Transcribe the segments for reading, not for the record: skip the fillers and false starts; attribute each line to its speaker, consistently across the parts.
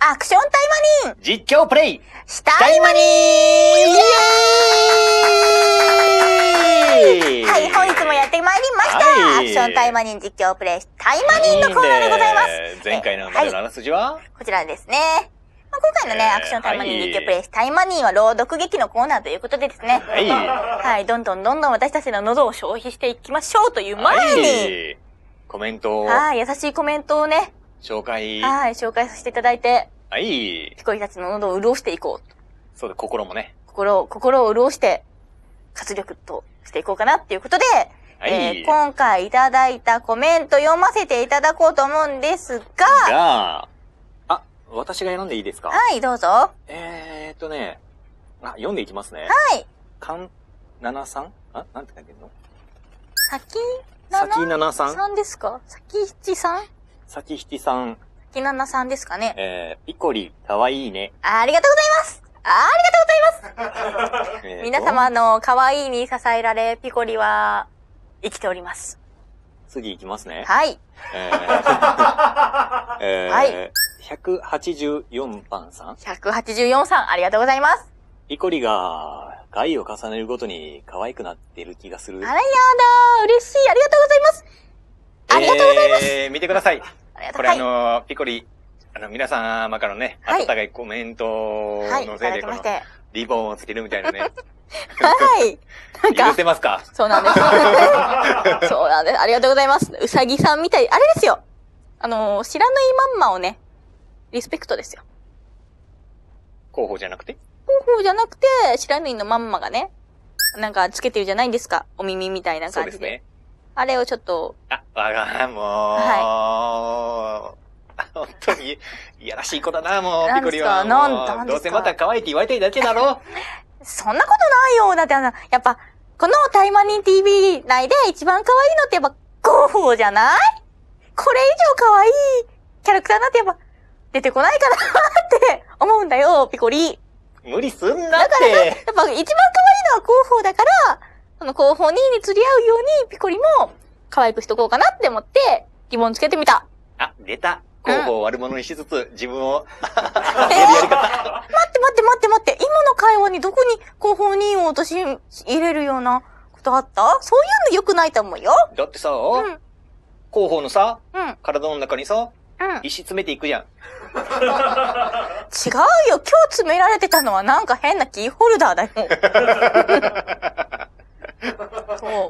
Speaker 1: アクションタイマニン
Speaker 2: 実況プレイ
Speaker 1: タイマニンイエーイはい、本日もやってまいりました、アクションタイマニン実況プレイタイマニンのコーナーでございます。
Speaker 2: 前回のまでのあらすじは、
Speaker 1: こちらですね。今回のね、アクションタイマニン実況プレイタイマニンは朗読劇のコーナーということでですね。はい。どんどん私たちの喉を消費していきましょうという前に、
Speaker 2: コメントを。
Speaker 1: はい、優しいコメントをね、
Speaker 2: 紹介
Speaker 1: させていただいて、
Speaker 2: ピ
Speaker 1: コリたちの喉を潤していこうと。
Speaker 2: そうで、心もね。
Speaker 1: 心を潤して、活力としていこうかなっていうことで、今回いただいたコメント読ませていただこうと思うんですが、
Speaker 2: 私が読んでいいですか？
Speaker 1: はい、どうぞ。
Speaker 2: 読んでいきますね。
Speaker 1: はい。
Speaker 2: かん7さん？なんて書いてんの？
Speaker 1: さき
Speaker 2: 7さん？
Speaker 1: さんですか？さき7さん？
Speaker 2: さき7さん。
Speaker 1: さき7さんですかね。
Speaker 2: ピコリ、かわいいね。
Speaker 1: ありがとうございます。ありがとうございます。皆様のかわいいに支えられ、ピコリは生きております。
Speaker 2: 次いきますね。
Speaker 1: はい。
Speaker 2: はい。184番さん
Speaker 1: ?184 さん、ありがとうございます。
Speaker 2: ピコリが、回を重ねるごとに可愛くなってる気がする。
Speaker 1: あらやだー、嬉しい、ありがとうございます。ありがとうございます。
Speaker 2: 見てください。これピコリ、皆様からのね、温かいコメントのせいで、この、リボンをつけるみたいなね。
Speaker 1: はい。
Speaker 2: 許せますか？
Speaker 1: そうなんです。そうなんです。ありがとうございます。うさぎさんみたい、あれですよ。知らぬいまんまをね、リスペクトですよ。
Speaker 2: 候補じゃなくて？
Speaker 1: 候補じゃなくて、知らぬいのまんまがね、なんかつけてるじゃないですか。お耳みたいな感じで。そうですね。あれをちょっと。
Speaker 2: 本当に、いやらしい子だな、もう、ピコリは。どうせまた可愛いって言われたいだけだろ。
Speaker 1: そんなことないよ。だってやっぱ、このタイマニン TV 内で一番可愛いのってやっぱ、ゴーフォーじゃない？これ以上可愛いキャラクターなんてやっぱ、出てこないかなって思うんだよ、ピコリ。
Speaker 2: 無理すんなって。だから、
Speaker 1: やっぱ一番可愛いのはゴーフォーだから、そのゴーフォー2に釣り合うように、ピコリも可愛くしとこうかなって思って、リボンつけてみた。
Speaker 2: 出た。候補を悪者にしつつ、自分を、やり方。
Speaker 1: 待って。今の会話にどこに候補2を落とし入れるようなことあった？そういうの良くないと思うよ。
Speaker 2: だってさ、候補のさ、体の中にさ、石詰めていくじゃん。
Speaker 1: 違うよ。今日詰められてたのはなんか変なキーホルダーだよ。そう。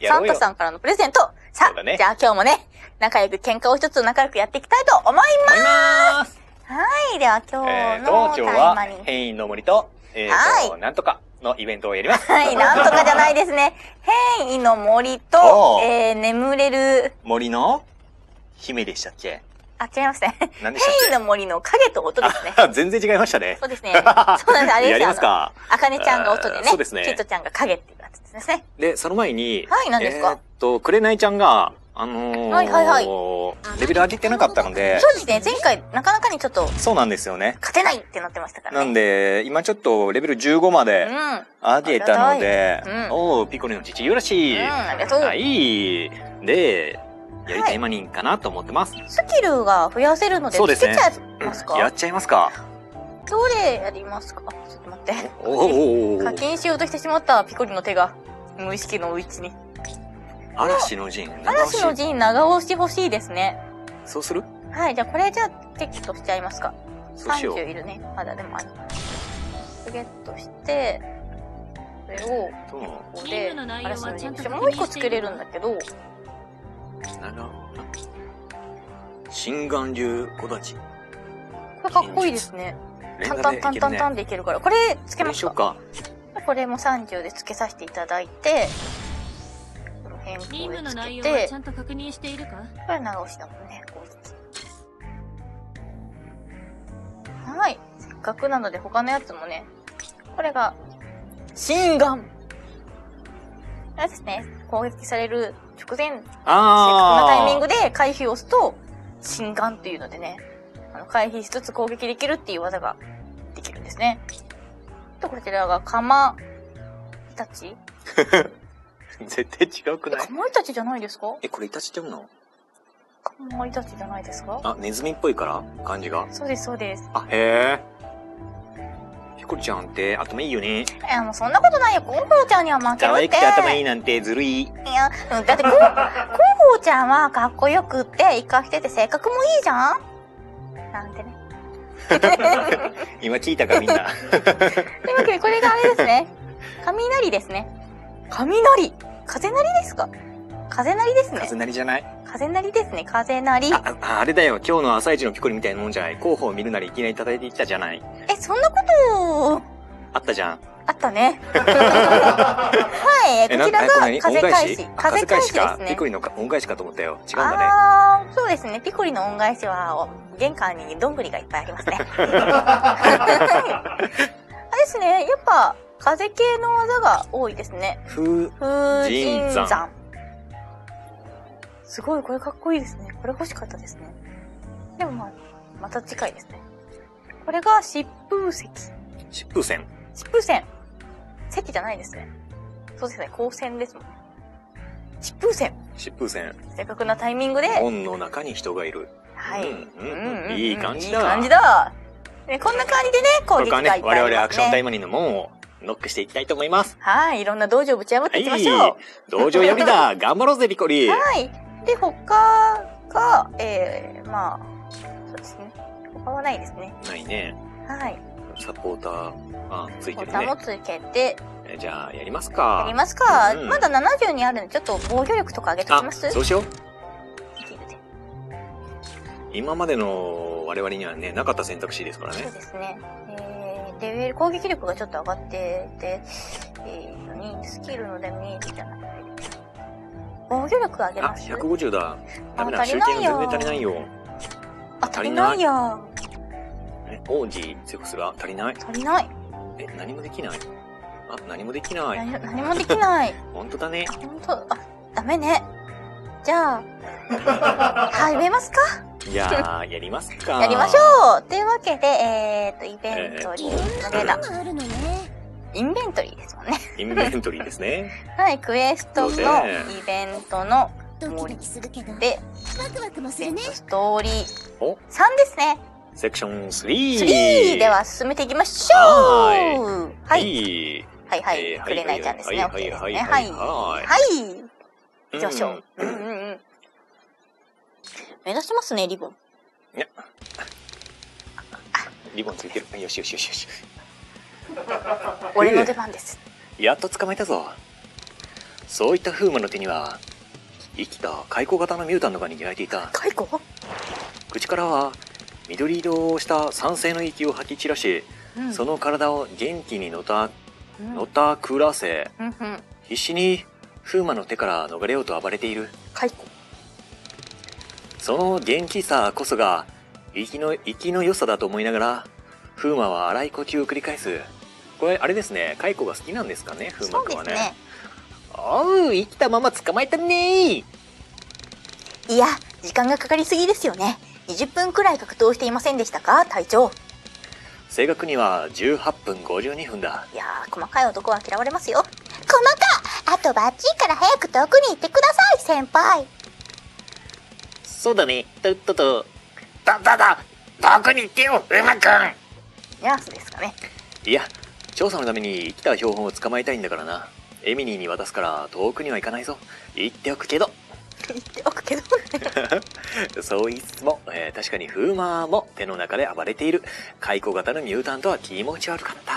Speaker 1: サンタさんからのプレゼント。さあ、じゃあ今日もね、仲良く喧嘩を一つ仲良くやっていきたいと思います。はい。では今日の
Speaker 2: 今日は変異の森と、なんとかのイベントをやります。
Speaker 1: はい。なんとかじゃないですね。変異の森と、眠れる
Speaker 2: 森の姫でしたっけ？
Speaker 1: 違いますね。何でしたっけ？変異の森の影と音ですね。
Speaker 2: 全然違いましたね。
Speaker 1: そうですね。そうなんです。あれです。
Speaker 2: やりますか？
Speaker 1: あかねちゃんが音でね。
Speaker 2: そうですね。
Speaker 1: キットちゃんが影っていうやつですね。
Speaker 2: で、その前に、
Speaker 1: はい、何ですか？
Speaker 2: くれないちゃんが、レベル上げてなかったので。
Speaker 1: そうですね。前回、なかなかにちょっと。
Speaker 2: そうなんですよね。
Speaker 1: 勝てないってなってましたからね。
Speaker 2: なんで、今ちょっとレベル15まで上げたので、ピコリの父よろしい。
Speaker 1: ありがとう。
Speaker 2: はい。で、やりたいマニンかなと思ってます。
Speaker 1: スキルが増やせるので、つけちゃいますか？
Speaker 2: やっちゃいますか？
Speaker 1: どれやりますか？ちょっと待って。課金しようとしてしまったピコリの手が、無意識のうちに。
Speaker 2: 嵐の陣。
Speaker 1: 嵐の陣長押し欲しいですね。
Speaker 2: そうする？
Speaker 1: はい、じゃあこれじゃあテキストしちゃいますか。
Speaker 2: そうしよう。
Speaker 1: 30いるね。まだでもゲットして、これを、ここで、嵐の陣。もう一個作れるんだけど、
Speaker 2: 心眼流小立ち。
Speaker 1: これかっこいいですね。タンでいけるから。これつけますか？これも30でつけさせていただいて、変更でつけて、
Speaker 3: ちゃんと確認しているか？
Speaker 1: これ長押しだもんね。はい。せっかくなので他のやつもね、これが、心眼。あれですね、攻撃される直前、正確なタイミングで回避を押すと、心眼っていうのでね、回避しつつ攻撃できるっていう技ができるんですね。と、こちらが、かま、イタチ
Speaker 2: 絶対違うくない？
Speaker 1: かまいたちじゃないですか？
Speaker 2: これイタチって読むの？
Speaker 1: かマイタッチじゃないですか？
Speaker 2: あ、ネズミっぽいから感じが。
Speaker 1: そうです、そうです。
Speaker 2: あ、へえ。ピコリちゃんって頭いいよね。
Speaker 1: もうそんなことないよ。コンホーちゃんには負けるって。
Speaker 2: 可愛くて頭いいなんてずるい。
Speaker 1: いや、だってコンホーちゃんはかっこよくって、生かしてて性格もいいじゃんなんてね。
Speaker 2: 今聞いたかみんな。
Speaker 1: というわけで、これがあれですね。雷ですね。雷風鳴りですか？風鳴りですね。
Speaker 2: 風鳴りじゃない？
Speaker 1: 風鳴りですね。風鳴り。
Speaker 2: あれだよ。今日の朝一のピコリみたいなもんじゃない。候補を見るなりいきなり叩いていったじゃない。
Speaker 1: そんなこと
Speaker 2: あったじゃん。
Speaker 1: あったね。はい。こちらが風返し。
Speaker 2: 風返しですね。ピコリの恩返しかと思ったよ。違うんだね。
Speaker 1: そうですね。ピコリの恩返しは、玄関にどんぐりがいっぱいありますね。あれですね。やっぱ、風系の技が多いですね。風神山。すごい、これかっこいいですね。これ欲しかったですね。でもまた次回ですね。これが疾風石。
Speaker 2: 疾風線。
Speaker 1: 疾風線。石じゃないですね。そうですね。光線ですもんね。疾風線。
Speaker 2: 疾風線。
Speaker 1: 正確なタイミングで。
Speaker 2: 門の中に人がいる。
Speaker 1: はい。
Speaker 2: いい感じだ。
Speaker 1: いい感じだ。こんな感じでね、攻撃がいっぱいありますね。
Speaker 2: 我々アクションタイムリーの門をノックしていきたいと思います。
Speaker 1: はい。いろんな道場をぶち破っていきましょう。
Speaker 2: 道場破りだ。頑張ろうぜ、ピコリ。
Speaker 1: はい。で、他が、まあ、そうですね。他はないですね。
Speaker 2: ないね。
Speaker 1: はい。
Speaker 2: サポーター、ついてるね。
Speaker 1: サポーターもつけて。
Speaker 2: じゃあ、やりますか。
Speaker 1: やりますか。まだ70にあるんで、ちょっと防御力とか上げときます？
Speaker 2: そうしよう。今までの我々にはね、なかった選択肢ですからね。
Speaker 1: そうですね。レベル、攻撃力がちょっと上がってて、スキルのダメージじゃなくて、防御力上げます？
Speaker 2: 150だ。ダメだ、集計が全然足りないよ。
Speaker 1: 足りないや。
Speaker 2: 王子強くすら足りない。
Speaker 1: 足りない。
Speaker 2: 何もできない。何もできない。
Speaker 1: 何もできない。
Speaker 2: 本当だね。
Speaker 1: 本当、ダメね。じゃあ、始めますか？
Speaker 2: じゃあ、やりますか。
Speaker 1: やりましょう。というわけで、イベントリーのレダ。インベントリーですもんね。
Speaker 2: インベントリーですね。
Speaker 1: はい、クエストのイベントの森で、ストーリー3ですね。
Speaker 2: セクション3。
Speaker 1: では進めていきましょう。はい。くれないちゃんですね。OK ですね。はい。上昇。目指しますね、リボン。
Speaker 2: いや。リボンついてる。よし。
Speaker 1: 俺の出番です。
Speaker 2: やっと捕まえたぞ。そういった風魔の手には、生きた蚕型のミュータントが握られていた。
Speaker 1: 蚕？
Speaker 2: 口からは、緑色をした酸性の息を吐き散らし、その体を元気にのたくらせ、必死に風魔の手から逃れようと暴れている。
Speaker 1: 蚕。
Speaker 2: その元気さこそが生きの良さだと思いながら、風魔は荒い呼吸を繰り返す。これあれですね、蚕が好きなんですかね、風魔くんはね。そうですね。おう、生きたまま捕まえたね。
Speaker 1: いや、時間がかかりすぎですよね。20分くらい格闘していませんでしたか、隊長。
Speaker 2: 正確には18分52分だ。
Speaker 1: いやー、細かい男は嫌われますよ。細か！あとバッチリから早く遠くに行ってください、先輩。
Speaker 2: そうだね。遠くに行ってよ、うまくん。
Speaker 1: ヤースですかね。
Speaker 2: いや、調査のために生きた標本を捕まえたいんだからな。エミリーに渡すから遠くには行かないぞ。言っておくけど。そう言いつつも、確かにフーマーも手の中で暴れている。蚕型のミュータントは気持ち悪かった。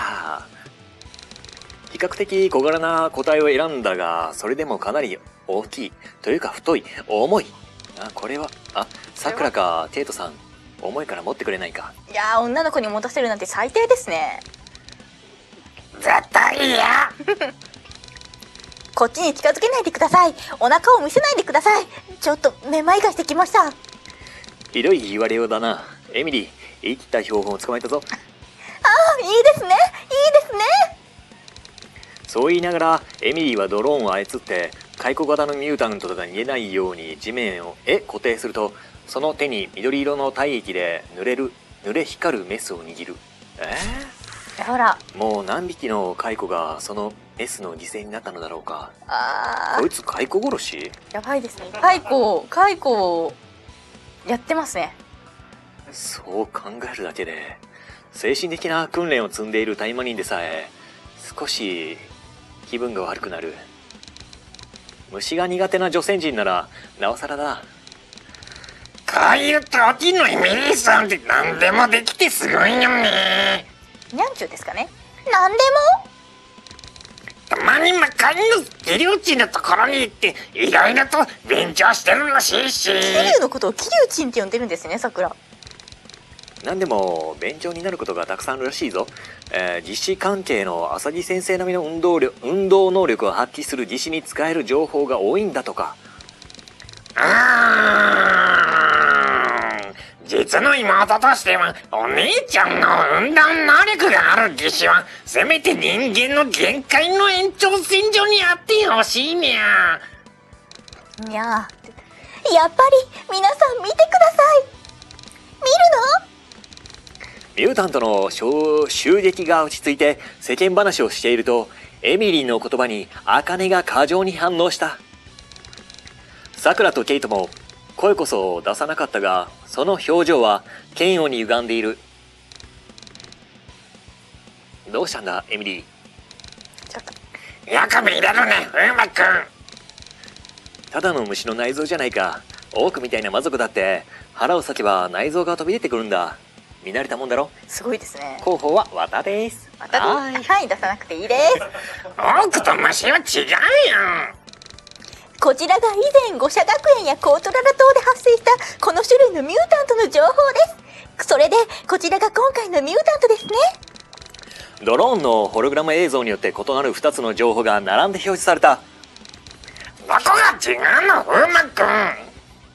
Speaker 2: 比較的小柄な個体を選んだが、それでもかなり大きい。というか太い、重い。これは、さくらかテイトさん、重いから持ってくれないか。
Speaker 1: いやー、女の子に持たせるなんて最低ですね。
Speaker 2: 絶対嫌。
Speaker 1: こっちに近づけないでください。お腹を見せないでください。ちょっとめまいがしてきました。
Speaker 2: ひどい言われようだな。エミリー、生きた標本を捕まえたぞ。
Speaker 1: いいですね。いいですね。
Speaker 2: そう言いながら、エミリーはドローンを操って、蚕型のミュータントが逃げないように地面を固定すると、その手に緑色の体液で濡れ光るメスを握る。
Speaker 1: ほら。
Speaker 2: もう何匹の蚕がそのメスの犠牲になったのだろうか。こいつ蚕殺し？
Speaker 1: やばいですね。蚕。 やってますね。
Speaker 2: そう考えるだけで、精神的な訓練を積んでいるタイマニンでさえ、少し気分が悪くなる。虫が苦手な女性陣なら、なおさらだ。
Speaker 3: こういう時のエミリーさんって何でもできてすごいよね。
Speaker 1: にゃんちゅうですかね。なんで
Speaker 3: たまに魔界の気流値のところに行っていろいろと勉強してるらしいし。
Speaker 1: も桐生のことを桐生ちんって呼んでるんですね、さくら。
Speaker 2: なんでも勉強になることがたくさんあるらしいぞ。実施関係の浅木先生並みの運動能力を発揮する実施に使える情報が多いんだとか。
Speaker 3: 実の妹としてはお姉ちゃんの運動能力がある技師はせめて人間の限界の延長線上にあってほしいにゃ。
Speaker 1: にゃー。やっぱり皆さん見てください。見るの？
Speaker 2: ミュータントの襲撃が落ち着いて世間話をしていると、エミリーの言葉に茜が過剰に反応した。さくらとケイトも声こそ出さなかったが、その表情は嫌悪に歪んでいる。どうしたんだエミリー。
Speaker 3: よく見れるね風磨くん。
Speaker 2: ただの虫の内臓じゃないか。オークみたいな魔族だって腹を裂けば内臓が飛び出てくるんだ。見慣れたもんだろ。
Speaker 1: すごいですね。
Speaker 2: 候補は綿です。
Speaker 1: はい、出さなくていいです。
Speaker 3: オークと虫は違うよ。
Speaker 1: こちらが以前五社学園やコートララ島で発生したこの種類のミュータントの情報です。それでこちらが今回のミュータントですね。
Speaker 2: ドローンのホログラム映像によって異なる2つの情報が並んで表示された。
Speaker 3: どこが違うの風磨くん。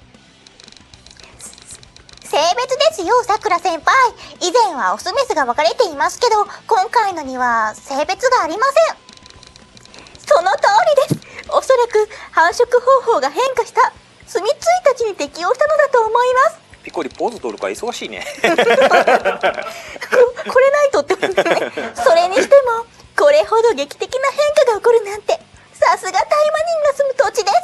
Speaker 1: 性別ですよ、さくら先輩。以前はオスメスが分かれていますけど、今回のには性別がありません。その通りです。おそらく繁殖方法が変化した住みついたちに適応したのだと思います。
Speaker 2: ピコリポーズ取るか忙しいね。
Speaker 1: これないとってことですね。それにしてもこれほど劇的な変化が起こるなんて、さすがタイマニンが住む土地です。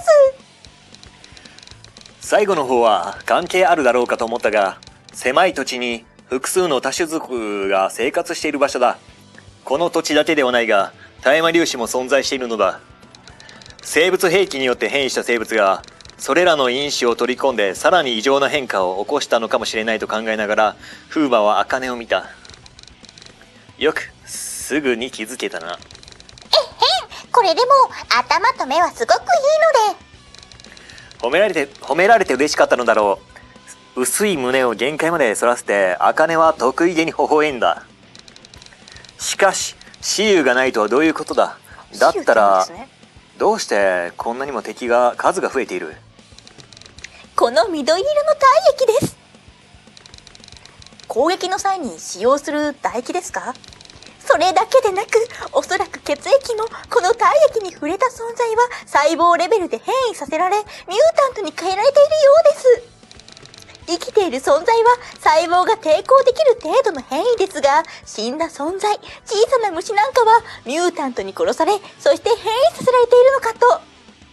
Speaker 2: 最後の方は関係あるだろうかと思ったが、狭い土地に複数の多種族が生活している場所だ。この土地だけではないが、大麻粒子も存在しているのだ。生物兵器によって変異した生物がそれらの因子を取り込んでさらに異常な変化を起こしたのかもしれないと考えながら、フーバは茜を見た。よくすぐに気づけたな。
Speaker 1: これでも頭と目はすごくいいので。
Speaker 2: 褒められて嬉しかったのだろう。薄い胸を限界まで反らせて茜は得意げに微笑んだ。しかし雌雄がないとはどういうことだ。だったらどうしてこんなにも敵が数が増えている。
Speaker 1: この緑色の体液です。攻撃の際に使用する唾液ですか？それだけでなく、おそらく血液もこの体液に触れた存在は細胞レベルで変異させられ、ミュータントに変えられているようです。生きている存在は細胞が抵抗できる程度の変異ですが、死んだ存在、小さな虫なんかはミュータントに殺され、そして変異させられているのかと。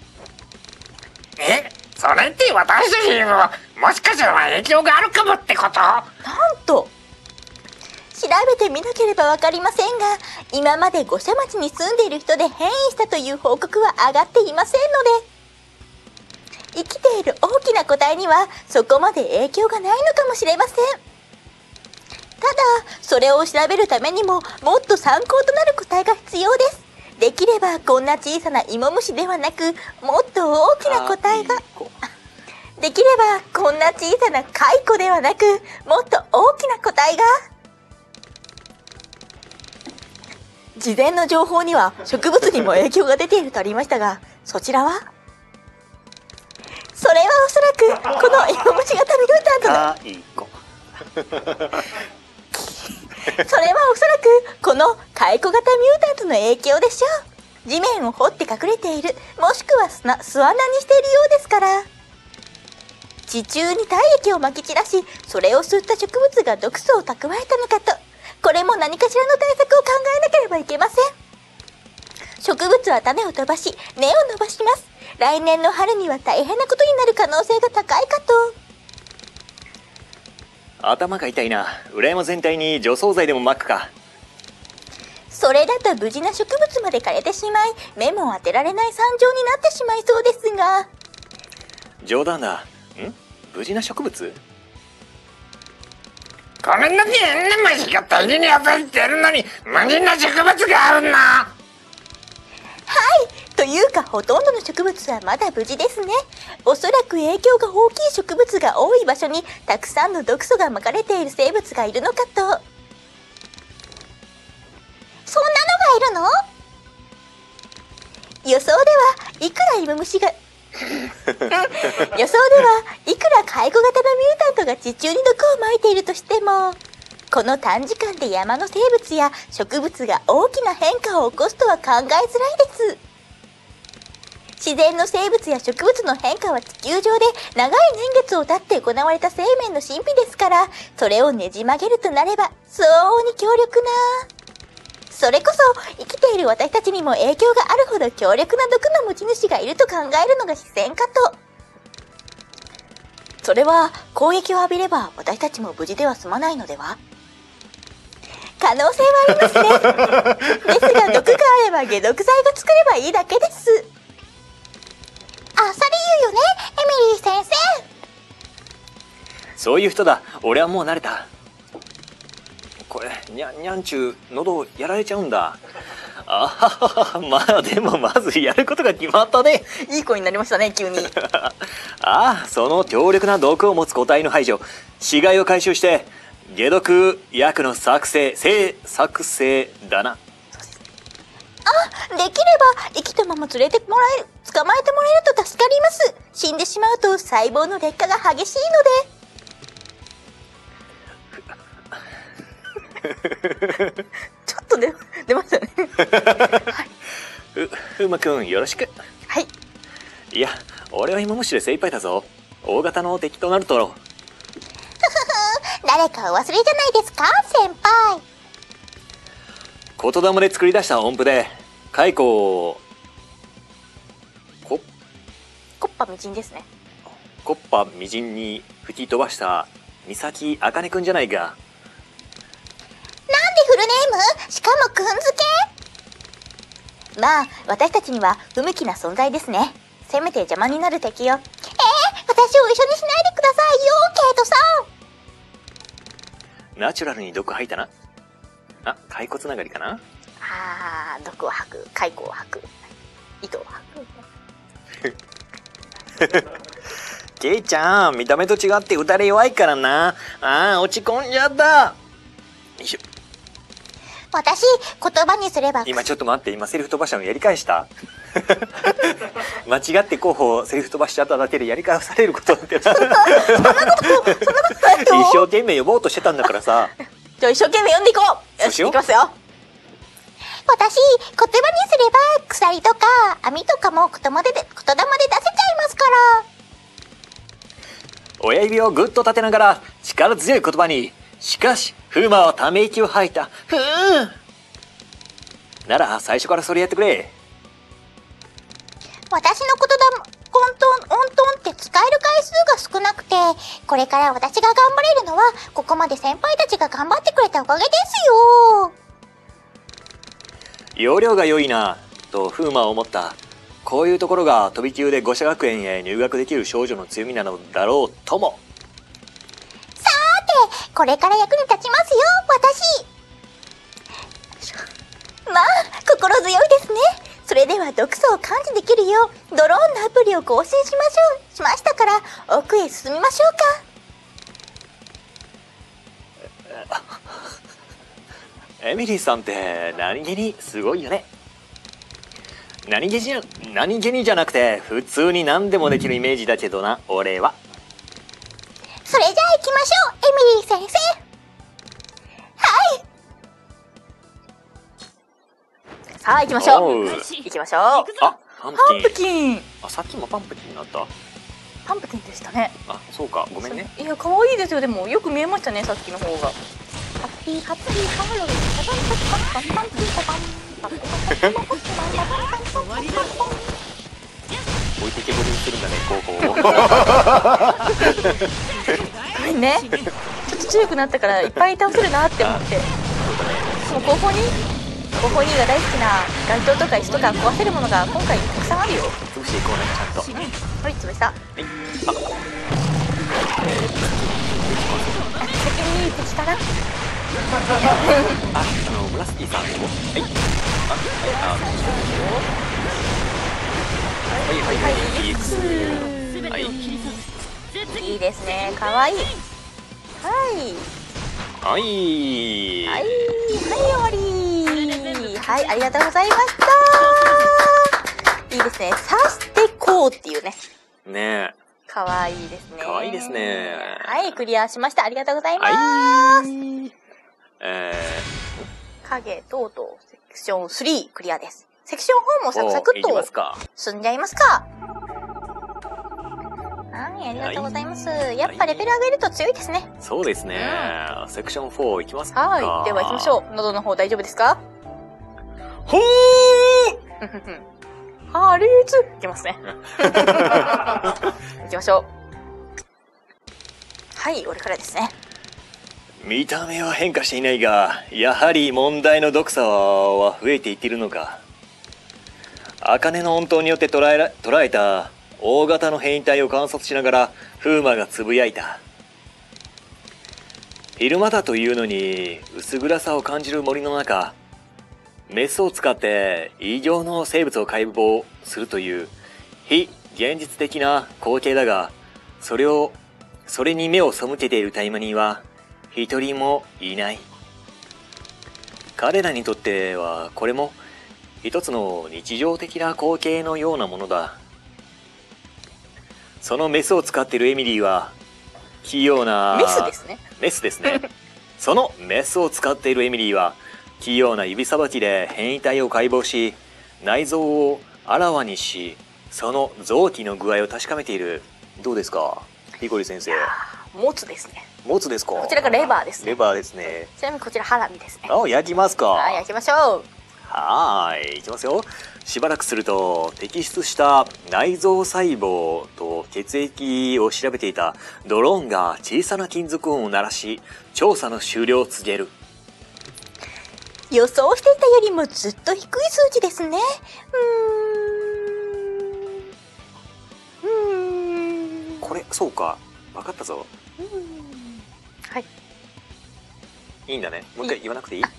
Speaker 3: それって私たちにももしかしたら影響があるかもってこと？
Speaker 1: なんと調べてみなければわかりませんが、今まで五社町に住んでいる人で変異したという報告は上がっていませんので、生きている大きな個体にはそこまで影響がないのかもしれません。ただ、それを調べるためにももっと参考となる個体が必要です。できればこんな小さな芋虫ではなく、もっと大きな個体が、できればこんな小さな蚕ではなく、もっと大きな個体が。事前の情報には植物にも影響が出ているとありましたが、そちらは？それはおそらくこの芋虫型ミュータントのそれはおそらくこの蚕型ミュータントの影響でしょう。地面を掘って隠れている、もしくは巣穴にしているようですから。地中に体液をまき散らし、それを吸った植物が毒素を蓄えたのかと。これも何かしらの対策を考えなければいけません。植物は種を飛ばし、根を伸ばします。来年の春には大変なことになる可能性が高いかと。
Speaker 2: 頭が痛いな。裏山全体に除草剤でも撒くか。
Speaker 1: それだと無事な植物まで枯れてしまい、目も当てられない惨状になってしまいそうですが。
Speaker 2: 冗談だ。無事な植物？
Speaker 3: これだけ変な虫が大量に溢れてるのに無事な植物があるな。
Speaker 1: はい、というかほとんどの植物はまだ無事ですね。おそらく影響が大きい植物が多い場所にたくさんの毒素がまかれている生物がいるのかと。そんなのがいるの？予想ではいくらイモムシが予想ではいくら介護型のミュータントが地中に毒をまいているとしても、この短時間で山の生物や植物が大きな変化を起こすとは考えづらいです。自然の生物や植物の変化は地球上で長い年月を経って行われた生命の神秘ですから、それをねじ曲げるとなれば相応に強力な、それこそ生きている私たちにも影響があるほど強力な毒の持ち主がいると考えるのが自然かと。それは攻撃を浴びれば私たちも無事では済まないのでは？可能性はありますね。ですが毒があれば解毒剤が作ればいいだけです。あっさり言うよね、エミリー先生。
Speaker 2: そういう人だ。俺はもう慣れた。これにゃんちゅう喉やられちゃうんだ。あはは。まあでもまずやることが決まったね。
Speaker 1: いい子になりましたね、急に。
Speaker 2: ああ、その強力な毒を持つ個体の排除、死骸を回収して解毒薬の作成だな。
Speaker 1: あ、できれば生きたまま捕まえてもらえると助かります。死んでしまうと細胞の劣化が激しいので。ちょっと出ましたね。はい、
Speaker 2: ふまくんよろしく。
Speaker 1: はい。
Speaker 2: いや、俺は今むしろ精一杯だぞ。大型の敵となると
Speaker 1: 誰かお忘れじゃないですか、先輩。
Speaker 2: 言霊で作り出した音符で蚕を
Speaker 1: コッパみじんですね。
Speaker 2: コッパみじんに吹き飛ばした三崎あかねくんじゃないか。
Speaker 1: なんでフルネーム？しかもくんづけ？まあ私たちには不向きな存在ですね。せめて邪魔になる敵よ。私を一緒にしないでくださいよ、ケイトさ
Speaker 2: ん。ナチュラルに毒吐いたな。あ、蚕つながりかな。
Speaker 1: 毒を吐く、蚕を吐く、糸を吐く。
Speaker 2: ケイちゃん、見た目と違って打たれ弱いからな。落ち込んじゃった。よいしょ。
Speaker 1: 私、言葉にすれば。
Speaker 2: 今ちょっと待って、今セリフ飛ばしたのやり返した間違って候補セリフ飛ばしちゃっただけでやり返されることってそんなことないよ。一生懸命呼ぼうとしてたんだからさ。
Speaker 1: じゃあ一生懸命読んでいこう。よし、いきますよ。私、言葉にすれば鎖とか網とかも言霊で出せちゃいますから。
Speaker 2: 親指をぐっと立てながら力強い言葉に。しかし風磨はため息を吐いた。ふーなら最初からそれやってくれ。
Speaker 1: 私の音トンって使える回数が少なくて、これから私が頑張れるのはここまで先輩たちが頑張ってくれたおかげですよ。
Speaker 2: 容量が良いなと風磨は思った。こういうところが飛び級で五社学園へ入学できる少女の強みなのだろうとも。
Speaker 1: さーて、これから役に立ちますよ、私。まあ心強いですね。それでは毒素を感知できるようドローンのアプリを更新しましたから奥へ進みましょ
Speaker 2: うか。エミリーさんって何気にすごいよね。何気にじゃなくて普通に何でもできるイメージだけどな、俺は。
Speaker 1: それじゃあ行きましょう、エミリー先生。はい。さあ行きましょう。行きましょう。
Speaker 2: あ、パンプキン。
Speaker 1: あ、
Speaker 2: さっきもパンプキンになった。
Speaker 1: パンプキンでしたね。
Speaker 2: あ、そうか、ごめんね。
Speaker 1: いや、可愛いですよ。でもよく見えましたね、さっきの方が。ハッピーハッピーハロウィンパパンパパンパンパンパンパンパンパン
Speaker 2: 置いてけぼりにするんだね、高校を。
Speaker 1: ごめんね。ちょっっと強くなったからいっぱい倒せるなって思って。もう後方にが大好きな街灯とか石とか壊せるものが今回たくさんあるよ。
Speaker 2: 潰していこうね、ちゃんと。
Speaker 1: はい、潰した。先に敵から
Speaker 2: ムラスキーさん。はい。はい。
Speaker 1: いいですね。かわいい。はい。終わり。はい、ありがとうございました。いいですね。刺してこうっていうね。
Speaker 2: ねえ。
Speaker 1: かわいいですね。
Speaker 2: かわいいですね。
Speaker 1: はい、クリアしました。ありがとうございます。影とうとうセクション3クリアです。セクション4もサクサクっと進んじゃいますか。はい、ありがとうございます。やっぱレベル上げると強いですね。
Speaker 2: そうですね。セクション4いきますか。
Speaker 1: はい、では行きましょう。喉の方大丈夫ですか？
Speaker 2: ほー
Speaker 1: ハリーズいきますね。行きましょう。はい、俺からですね。
Speaker 2: 見た目は変化していないが、やはり問題の毒さは増えていっているのか。茜の音頭によって捉えた大型の変異体を観察しながら風磨がつぶやいた。昼間だというのに薄暗さを感じる森の中、メスを使って異形の生物を解剖するという非現実的な光景だが、それに目を背けているタイマニーは一人もいない。彼らにとってはこれも一つの日常的な光景のようなものだ。そのメスを使っているエミリーは器用な
Speaker 1: メスですね。
Speaker 2: メスですね。そのメスを使っているエミリーは器用な指さばきで変異体を解剖し、内臓をあらわにし、その臓器の具合を確かめている。どうですか、ピコリ先生。
Speaker 1: もつですね。
Speaker 2: もつですか。
Speaker 1: こちらがレバーですね。
Speaker 2: レバーですね。
Speaker 1: ちなみにこちらハラミですね。
Speaker 2: 焼きますか。
Speaker 1: はい、焼きましょう。
Speaker 2: いきますよ。しばらくすると摘出した内臓細胞と血液を調べていたドローンが小さな金属音を鳴らし、調査の終了を告げる。
Speaker 1: 予想していたよりもずっと低い数値ですね。
Speaker 2: これそうか、分かったぞ。
Speaker 1: はい、
Speaker 2: いいんだね。もう一回言わなくていい？も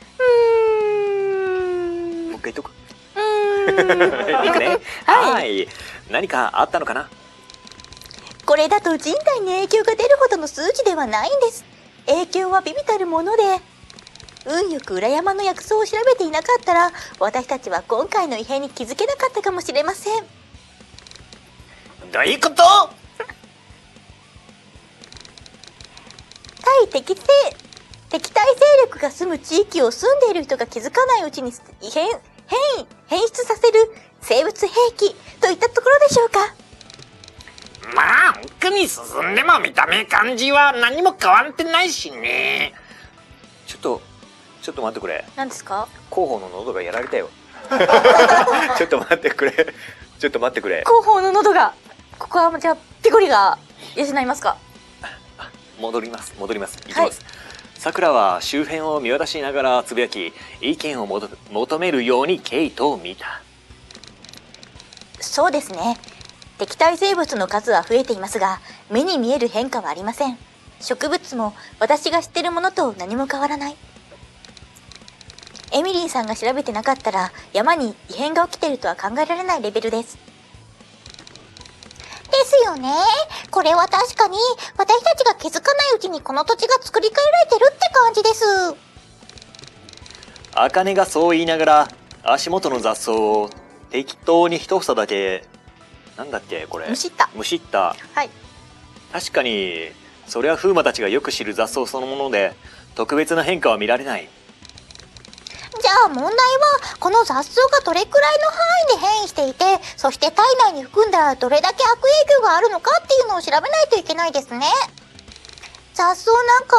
Speaker 2: う一回言っとく。いくね。はい。何かあったのかな？
Speaker 1: これだと人体に影響が出るほどの数値ではないんです。影響は微々たるもので、運よく裏山の薬草を調べていなかったら、私たちは今回の異変に気づけなかったかもしれません。
Speaker 3: どういうこと？
Speaker 1: 対敵対勢力が住む地域を住んでいる人が気づかないうちに変質させる生物兵器といったところでしょうか。
Speaker 3: まあ奥に進んでも見た目感じは何も変わってないしね。
Speaker 2: ちょっと待ってくれ。
Speaker 1: 何ですか？
Speaker 2: 広報の喉がやられたよ。ちょっと待ってくれ。ちょっと待ってくれ。
Speaker 1: 広報の喉が。ここはじゃあピコリが養いますか？
Speaker 2: 戻ります。行きます。さくらは周辺を見渡しながらつぶやき、意見を求めるようにケイトを見た。
Speaker 1: そうですね。敵対生物の数は増えていますが、目に見える変化はありません。植物も私が知ってるものと何も変わらない。エミリーさんが調べてなかったら、山に異変が起きているとは考えられないレベルです。ですよね。これは確かに私たちが気づかないうちにこの土地が作り変えられてるって感じです。
Speaker 2: 茜がそう言いながら足元の雑草を適当に一房だけ、なんだっけこれ、
Speaker 1: むしった。はい。
Speaker 2: 確かにそれは風磨たちがよく知る雑草そのもので、特別な変化は見られない。
Speaker 1: じゃあ問題は、この雑草がどれくらいの範囲で変異していて、そして体内に含んだらどれだけ悪影響があるのかっていうのを調べないといけないですね。雑草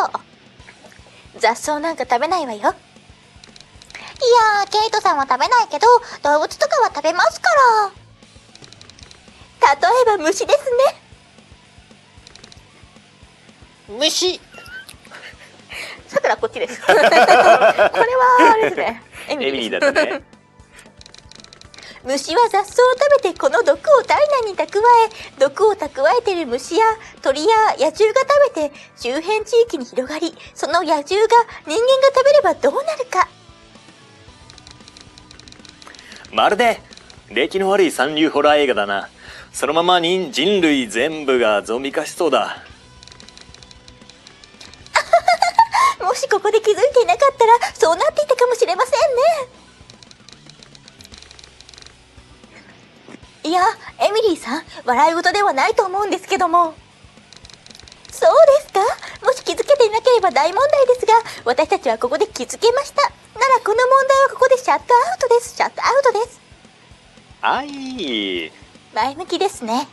Speaker 1: なんか食べないわよ。いやー、ケイトさんは食べないけど、動物とかは食べますから。例えば虫ですね。
Speaker 3: 虫。
Speaker 1: さくらこっちです。これはあれですね。エ
Speaker 2: エミリーだったね。
Speaker 1: 虫は雑草を食べてこの毒を体内に蓄え、毒を蓄えている虫や鳥や野獣が食べて周辺地域に広がり、その野獣が人間が食べればどうなるか。
Speaker 2: まるで出来の悪い三流ホラー映画だな。そのままに人類全部がゾンビ化しそうだ。
Speaker 1: もしここで気づいていなかったらそうなっていたかもしれませんね。いや、エミリーさん、笑い事ではないと思うんですけども。そうですか？もし気づけていなければ大問題ですが、私たちはここで気づけました。ならこの問題はここでシャットアウトです。シャットアウトです。
Speaker 2: あい。
Speaker 1: 前向きですね。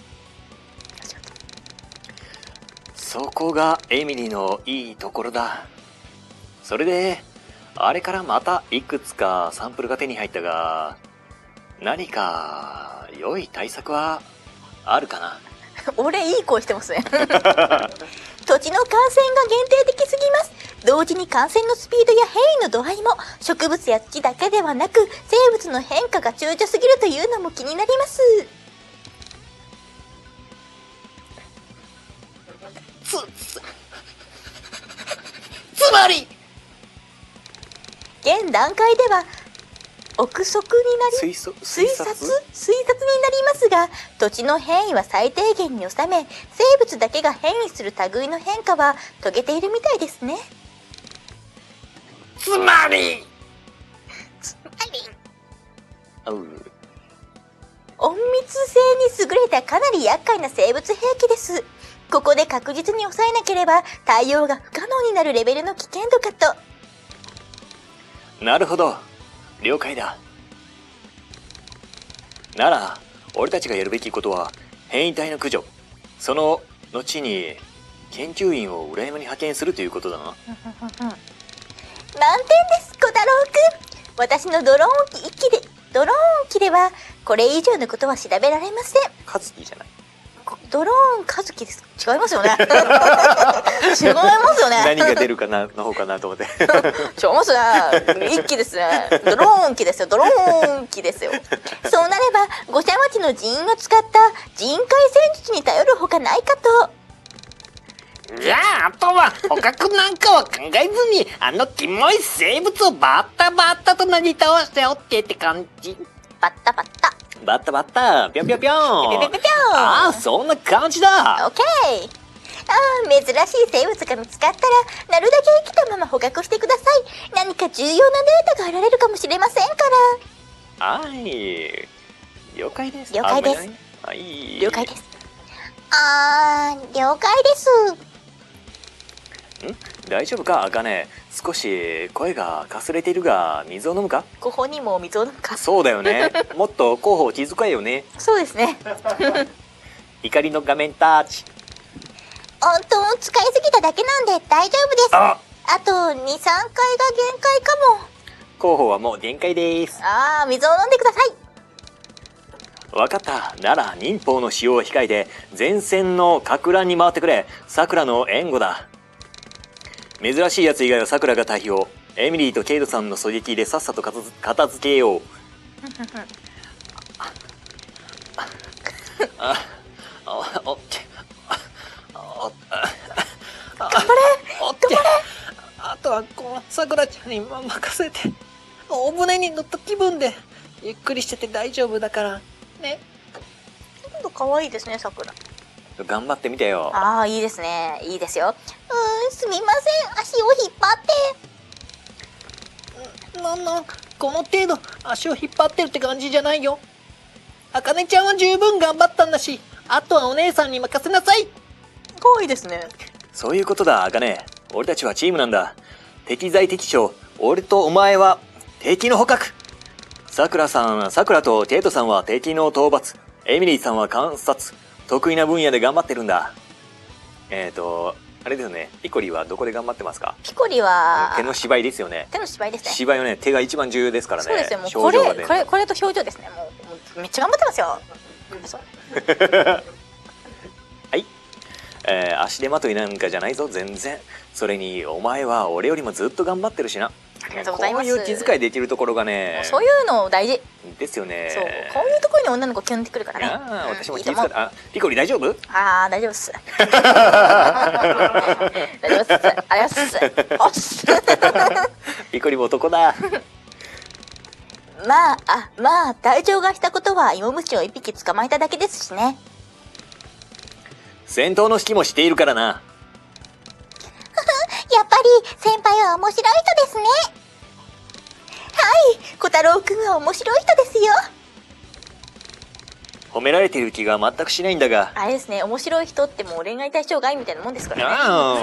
Speaker 2: そこがエミリーのいいところだ。それで、あれからまたいくつかサンプルが手に入ったが、何か良い対策はあるかな？
Speaker 1: 俺いい声してますね。土地の感染が限定的すぎます。同時に感染のスピードや変異の度合いも植物や土だけではなく生物の変化が躊躇すぎるというのも気になります。
Speaker 3: つまり
Speaker 1: 現段階では憶測になり推察になりますが、土地の変異は最低限に収め、生物だけが変異する類の変化は遂げているみたいですね。
Speaker 3: つまり
Speaker 1: 隠密性に優れたかなり厄介な生物兵器です。ここで確実に抑えなければ対応が不可能になるレベルの危険度かと。
Speaker 2: なるほど。了解だ。なら、俺たちがやるべきことは変異体の駆除。その後に研究員を裏山に派遣するということだな。
Speaker 1: 満点です、小太郎くん。私のドローン機ではこれ以上のことは調べられません。
Speaker 2: カズキじゃない。
Speaker 1: ドローンカズキです。違いますよね。違いますよね。
Speaker 2: 何が出るかなの方かなと思って。
Speaker 1: 違いますね。一機ですね。ドローン機ですよ。ドローン機ですよ。そうなれば五社町の人員を使った人海戦術に頼るほかないかと。
Speaker 3: じゃあ、あとは捕獲なんかは考えずに、あのキモい生物をバッタバッタとなぎ倒しておってって感じ。
Speaker 1: バッタバッタ。
Speaker 2: バッタバッタ、ぴょんぴょんぴょん。
Speaker 1: ぴょんぴょんぴょんぴょん。
Speaker 2: ああ、そんな感じだ。
Speaker 1: オッケー。珍しい生物が見つかったら、なるだけ生きたまま捕獲してください。何か重要なデータが得られるかもしれませんから。
Speaker 2: はい。了解です。
Speaker 1: 了解です。
Speaker 2: はい。
Speaker 1: 了解です。了解です。
Speaker 2: 大丈夫か、茜。少し声がかすれているが、水を飲むか？
Speaker 1: ご本人も水を飲むか？
Speaker 2: そうだよね。もっと候補を気遣えよね。
Speaker 1: そうですね。
Speaker 2: 光の画面タッチ。
Speaker 1: 本当使いすぎただけなんで大丈夫です。あと2、3回が限界かも。
Speaker 2: 候補はもう限界です。
Speaker 1: 水を飲んでください。
Speaker 2: わかった。なら忍法の使用を控えて前線のか乱に回ってくれ。さくらの援護だ。珍しいやつ以外はさくらが対応。エミリーとケイトさんの狙撃でさっさと片付けよう。
Speaker 1: 頑張れ。
Speaker 3: あとはこのさくらちゃんに任せて、お船に乗った気分でゆっくりしてて大丈夫だからね。
Speaker 1: ちょっと可愛いですね、さくら。
Speaker 2: 頑張ってみてよ。
Speaker 1: いいですね。いいですよ。すみません。足を引っ張って。
Speaker 3: この程度足を引っ張ってるって感じじゃないよ。あかねちゃんは十分頑張ったんだし、あとはお姉さんに任せなさい。
Speaker 1: 可愛いですね。
Speaker 2: そういうことだ、あかね。俺たちはチームなんだ。適材適所。俺とお前は敵の捕獲。さくらとケイトさんは敵の討伐。エミリーさんは観察。得意な分野で頑張ってるんだ。あれですよね。ピコリはどこで頑張ってますか？
Speaker 1: ピコリは
Speaker 2: 手の芝居ですよね。
Speaker 1: 手の芝居ですね。
Speaker 2: 芝居はね、手が一番重要ですからね。
Speaker 1: そうですよ。もう
Speaker 2: 表情がね。
Speaker 1: これと表情ですね。もうめっちゃ頑張ってますよ。
Speaker 2: はい。 足手まといなんかじゃないぞ、全然。それにお前は俺よりもずっと頑張ってるしな。
Speaker 1: ありがとうございます。
Speaker 2: こういう気遣いできるところがね、
Speaker 1: そういうの大事
Speaker 2: ですよね。
Speaker 1: そう、こういうところに女の子キュンってくるからね。
Speaker 2: ああ、私も気遣って。
Speaker 1: いいと思う。
Speaker 2: あ、ピコリ大丈夫？
Speaker 1: ああ、大丈夫っす。大丈夫っす。ありがとうございます。
Speaker 2: ピコリも男だ。
Speaker 1: まあ、隊長がしたことは芋虫を一匹捕まえただけですしね。
Speaker 2: 戦闘の指揮もしているからな。
Speaker 4: やっぱり先輩は面白い人ですね。はい、小太郎くんは面白い人ですよ。
Speaker 2: 褒められている気が全くしないんだが。
Speaker 1: あれですね、面白い人ってもう恋愛対象外みたいなもんですからね。
Speaker 2: あ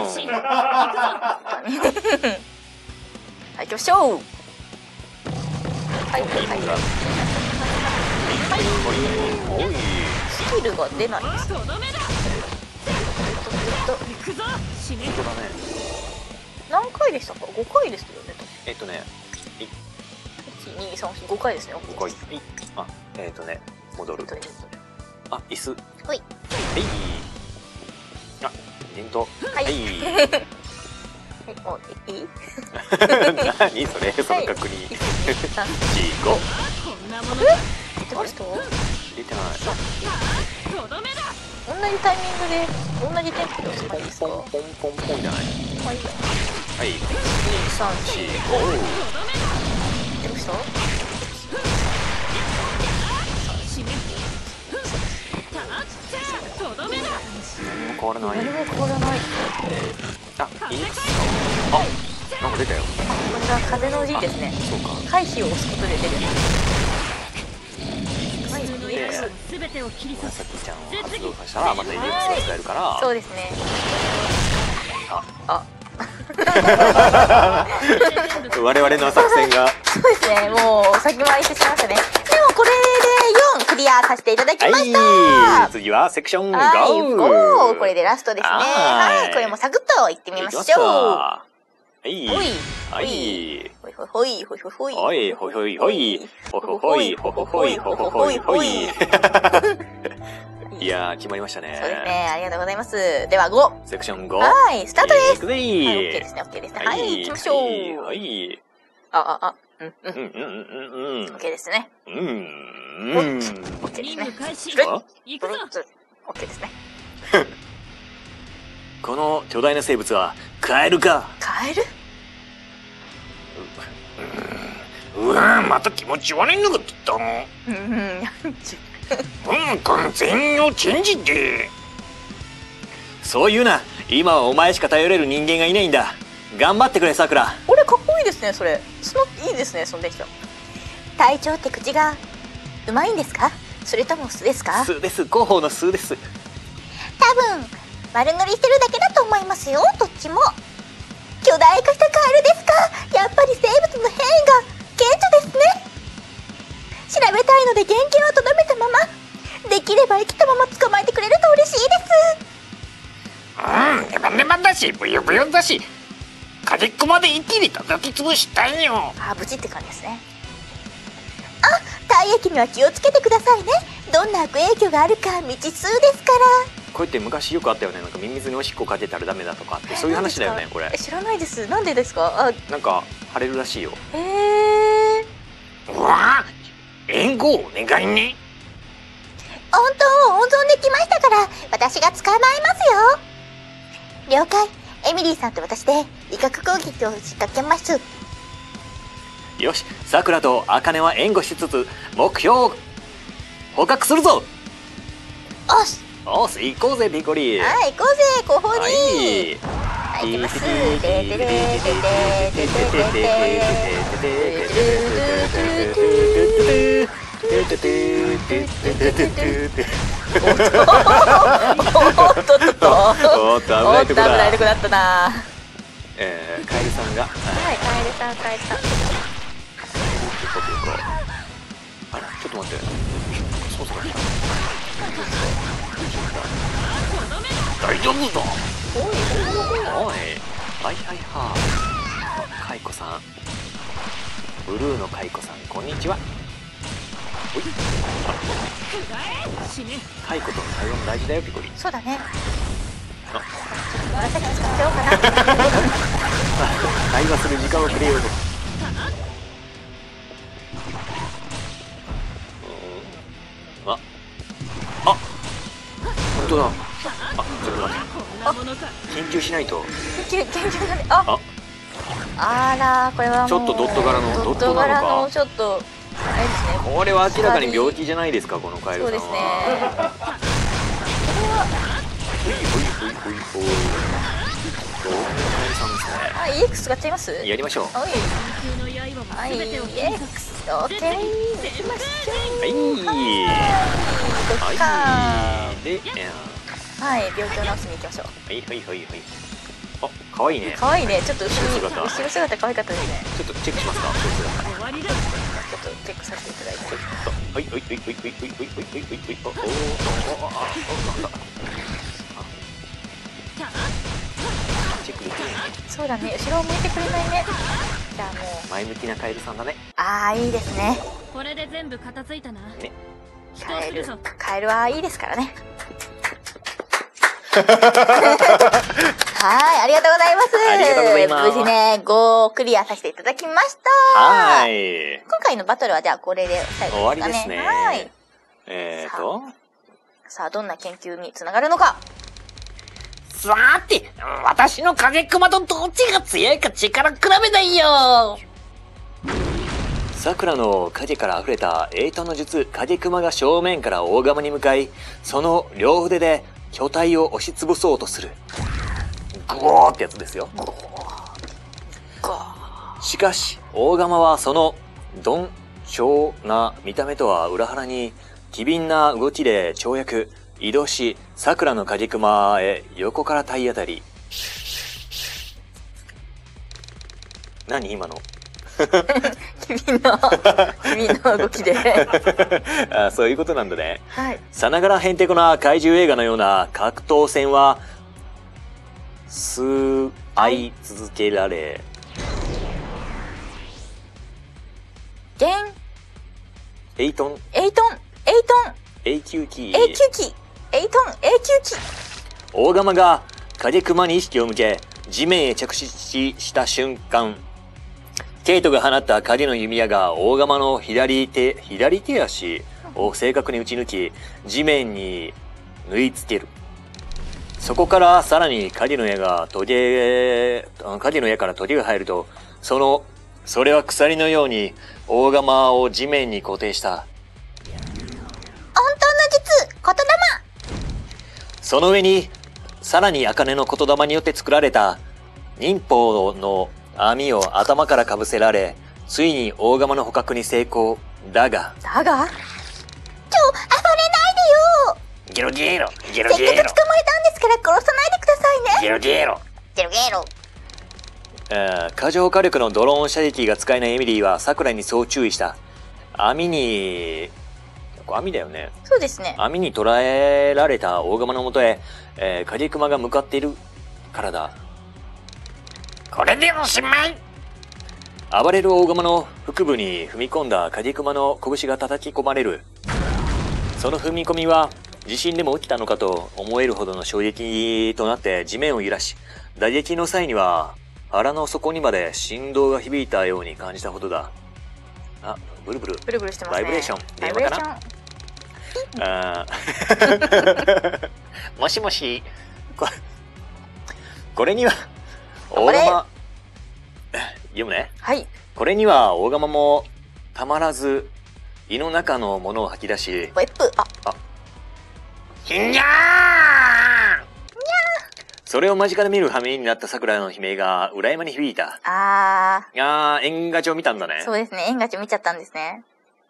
Speaker 1: はい、行きましょう。はい、はい、
Speaker 2: おい。
Speaker 1: スキルが出ないです。
Speaker 2: 本当だね。
Speaker 1: 何回でしたか？5回ですよね。
Speaker 2: 1、
Speaker 1: 2、3、4、5回ですね。
Speaker 2: 5回。あ、戻る。あ、椅子。
Speaker 1: ほい。
Speaker 2: あ、陣頭。
Speaker 1: はい。
Speaker 2: はい。
Speaker 1: もういい？
Speaker 2: 何それ、その確認。
Speaker 1: 1、2、3、
Speaker 2: 4、5。
Speaker 1: 出てました？
Speaker 2: 入れてない。
Speaker 1: 同じタイミングで同じテンポで押せばいいですか？
Speaker 2: ポンポンポンポンじゃない。
Speaker 1: はい。
Speaker 2: はい。
Speaker 1: 2、3、4、5。出ました？
Speaker 2: 何も変わらない。
Speaker 1: 何も変わらない。
Speaker 2: あ、いいですか？あ、なんか出たよ。
Speaker 1: これが風の陣ですね。
Speaker 2: そうか。
Speaker 1: 回避を押すことで出る。はい、
Speaker 2: で、紫ちゃんを発動させたらまた EX が使えるから。
Speaker 1: そうですね。あ。
Speaker 2: 我々の作戦が。
Speaker 1: そうですね。もう先回りしてしまいましたね。でもこれで4クリアさせていただきました。
Speaker 2: はい、次はセクション 5。
Speaker 1: これでラストですね。はい、これもサクッといってみましょう。
Speaker 2: はい。
Speaker 1: ほい。
Speaker 2: はい。
Speaker 1: ほいほいほいほいほい。
Speaker 2: ほいほいほいほい。ほほほいほほほいほほほいほい。いやー、決まりましたね。
Speaker 1: そうですね。ありがとうございます。では5。
Speaker 2: セクション5。
Speaker 1: はい、スタートです。
Speaker 2: いくぜ
Speaker 1: はい、OK ですね、OK ですね。はい、行きましょう。
Speaker 2: はい。
Speaker 1: OK ですね。
Speaker 2: OK ですね。
Speaker 1: OK ですね。
Speaker 2: この巨大な生物はカエルか。
Speaker 1: カエル？
Speaker 3: うわぁ、また気持ち悪いのが出たの。完全をチェンジで。
Speaker 2: そう言うな。今はお前しか頼れる人間がいないんだ。頑張ってくれ、さくら。
Speaker 1: 俺かっこいいですね、それ。いいですね、そのできた。
Speaker 4: 隊長って口がうまいんですか？それとも素ですか？
Speaker 2: 素です。広報の素です。
Speaker 4: 多分丸乗りしてるだけだと思いますよ、どっちも。巨大化したカエルですか？やっぱり生物の変異が顕著ですね。調べたいので原型をとどめたまま、できれば生きたまま捕まえてくれると嬉しいです。
Speaker 3: ネバネバだしブヨブヨだし、端っこまで一気に叩き潰したいよ。
Speaker 1: 無事って感じですね。
Speaker 4: 体液には気をつけてくださいね。どんな悪影響があるか未知数ですから。
Speaker 2: こうやって昔よくあったよね。なんかミミズにおしっこかけたらダメだとかって、そういう話だよね、これ。
Speaker 1: 知らないです。なんでですか？
Speaker 2: なんか腫れるらしいよ。
Speaker 3: うわぁ、援護お願いね。
Speaker 4: 本当を温存できましたから、私が捕まえますよ。了解。エミリーさんと私で威嚇攻撃を仕掛けます。
Speaker 2: よし、さくらとあかねは援護しつつ目標を捕獲するぞ。
Speaker 4: おし、
Speaker 2: おっ、行こうぜピコリ。
Speaker 4: はい、行こうぜ後方に。
Speaker 1: はい、行きます。おっと危ないとこだったな。
Speaker 2: カエルさんが、
Speaker 1: はい、カエルさん。
Speaker 2: あら、ちょっと待って。そうそう。
Speaker 3: 大丈夫だ。
Speaker 2: おい。はい。カイコさん。ブルーのカイコさん、こんにちは。カイコとの対話も大事だよ、ピコリ。
Speaker 1: そうだね。 紫使っちゃおうかな。
Speaker 2: 会話する時間をくれようと。本当だ。ちょっと待って。研究しないと。
Speaker 1: 研究がね、あら、これはもう
Speaker 2: ちょっとドット柄の
Speaker 1: ドット柄のちょっとあれですね。
Speaker 2: これは明らかに病気じゃないですか、このカエルさんは。
Speaker 1: そうですね。EX 使っちゃいます？
Speaker 2: やりましょう。
Speaker 1: はい。EX オッケー。
Speaker 2: はい。で、
Speaker 1: はい、病気を治しに行きましょう。
Speaker 2: はい。あ、可愛いね。
Speaker 1: 可愛いね。ちょっと後ろ姿可愛かったですね。
Speaker 2: ちょっとチェックしますか。
Speaker 1: ちょっとチェックさせていただいて。
Speaker 2: はい。チェックできないね。
Speaker 1: そうだね。後ろを向いてくれないね。じゃあもう
Speaker 2: 前向きなカエルさんだね。
Speaker 1: いいですね。
Speaker 5: これで全部片付いたな。
Speaker 2: ね。
Speaker 1: カエルはいいですからね。はい、ありがとうございます。
Speaker 2: ありがとうございます。
Speaker 1: 無事ね、5をクリアさせていただきました。
Speaker 2: はい。
Speaker 1: 今回のバトルはじゃあこれで最後ですかね。
Speaker 2: 終わりですね。
Speaker 1: はい。さあ、どんな研究につながるのか。
Speaker 3: さーて、私の風熊とどっちが強いか力比べだよ。
Speaker 2: 桜の影から溢れたエイトの術、影熊が正面から大釜に向かい、その両腕で巨体を押しつぶそうとする。ゴーってやつですよ。しかし、大釜はその鈍重な見た目とは裏腹に、機敏な動きで跳躍、移動し、桜の影熊へ横から体当たり。何今の
Speaker 1: 機敏な動きで
Speaker 2: そういうことなんだね。
Speaker 1: はい。
Speaker 2: さながらへんてこな怪獣映画のような格闘戦は、数合続けられ、エイトン永久期大釜が影熊に意識を向け地面へ着地した瞬間、ケイトが放った影の弓矢が大釜の左手足を正確に撃ち抜き地面に縫い付ける。そこからさらに影の矢からトゲが入ると、それは鎖のように大釜を地面に固定した。
Speaker 4: 本当の術、言霊。
Speaker 2: その上にさらに茜の言霊によって作られた忍法の網を頭からかぶせられ、ついに大釜の捕獲に成功。だが
Speaker 4: 暴れないでよ。
Speaker 3: ゲロゲロゲロ
Speaker 4: せっかく捕まえたんですから殺さないでくださいね。
Speaker 3: ゲロゲロ
Speaker 4: ゲロゲロ。
Speaker 2: 過剰火力のドローン射撃が使えないエミリーは桜にそう注意した。網だよね。
Speaker 1: そうですね。
Speaker 2: 網に捕らえられた大釜のもとへ、影熊が向かっているからだ。
Speaker 3: これでおしまい。
Speaker 2: 暴れる大釜の腹部に踏み込んだ影熊の拳が叩き込まれる。その踏み込みは地震でも起きたのかと思えるほどの衝撃となって地面を揺らし、打撃の際には腹の底にまで振動が響いたように感じたほどだ。あ、ブルブル
Speaker 1: してますね。
Speaker 2: バイブレーション。電話かな。もしもし。これには大釜読むね。
Speaker 1: はい。
Speaker 2: これには大釜もたまらず胃の中のものを吐き出し、
Speaker 1: ウェップ。
Speaker 3: ひんにゃー。
Speaker 2: それを間近で見る羽目になった桜の悲鳴が裏山に響いた。縁ガチを見たんだね。
Speaker 1: そうですね。縁ガチ見ちゃったんですね。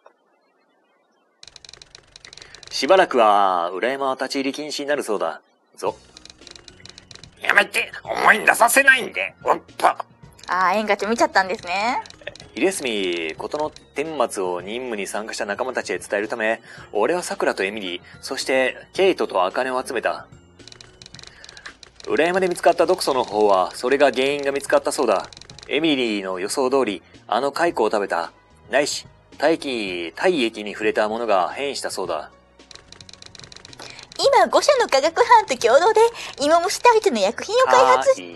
Speaker 2: しばらくは裏山は立ち入り禁止になるそうだぞ。
Speaker 3: やめて、思い出させないんで。おっぱ。
Speaker 1: 縁ガチ見ちゃったんですね。
Speaker 2: 昼休み、事の顛末を任務に参加した仲間たちへ伝えるため、俺は桜とエミリー、そしてケイトと茜を集めた。裏山で見つかった毒素の方は、それが原因が見つかったそうだ。エミリーの予想通り、あの蚕を食べた。ないし、体液に触れたものが変異したそうだ。
Speaker 4: 今5社の科学班と共同で芋虫退治の薬品を開発し、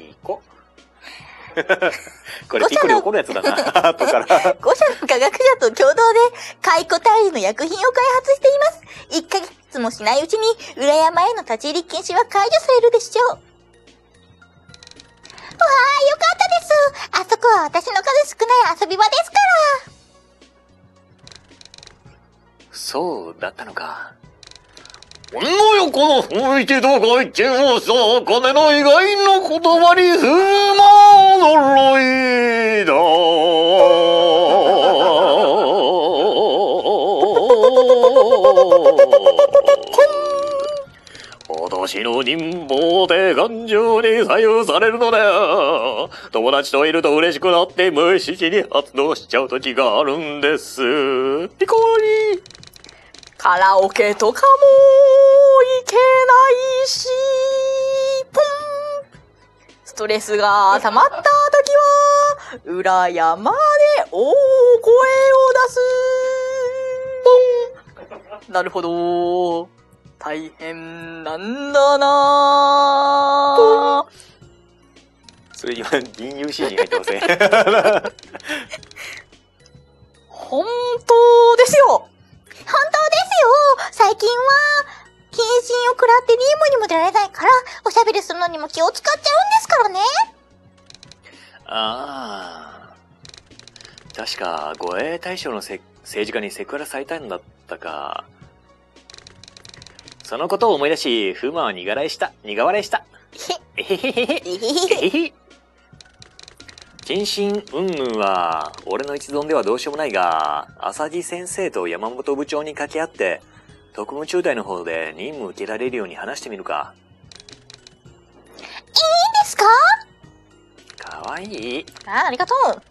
Speaker 2: これピコリ怒るやつだな。後から。
Speaker 4: 5社の科学者と共同で解雇退治の薬品を開発しています。1ヶ月もしないうちに裏山への立ち入り禁止は解除されるでしょう。わあ、よかったです。あそこは私の数少ない遊び場ですから。
Speaker 2: そうだったのか。
Speaker 3: この横の雰囲気とご意見をさ、金の意外の言葉に風魔呪いだ。私の人望で感情に左右されるのだよ。友達といると嬉しくなって無意識に発動しちゃう時があるんです。ピコリ。
Speaker 1: カラオケとかも行けないし、ポン。ストレスが溜まった時は、裏山で大声を出す。ポン。なるほど。大変なんだなぁ。
Speaker 2: それ今、銀融指示入ってません。
Speaker 1: 本当ですよ。
Speaker 4: 本当ですよ。最近は、謹慎を食らって任務にも出られないから、おしゃべりするのにも気を使っちゃうんですからね。
Speaker 2: ああ。確か、護衛大将の政治家にセクハラされたんだったか。そのことを思い出し、フーマは苦笑いした。えへへへへ。えへへ。謹慎云々は、俺の一存ではどうしようもないが、浅木先生と山本部長に掛け合って、特務中隊の方で任務受けられるように話してみるか。
Speaker 4: いいんですか？
Speaker 2: かわいい。
Speaker 1: ありがとう。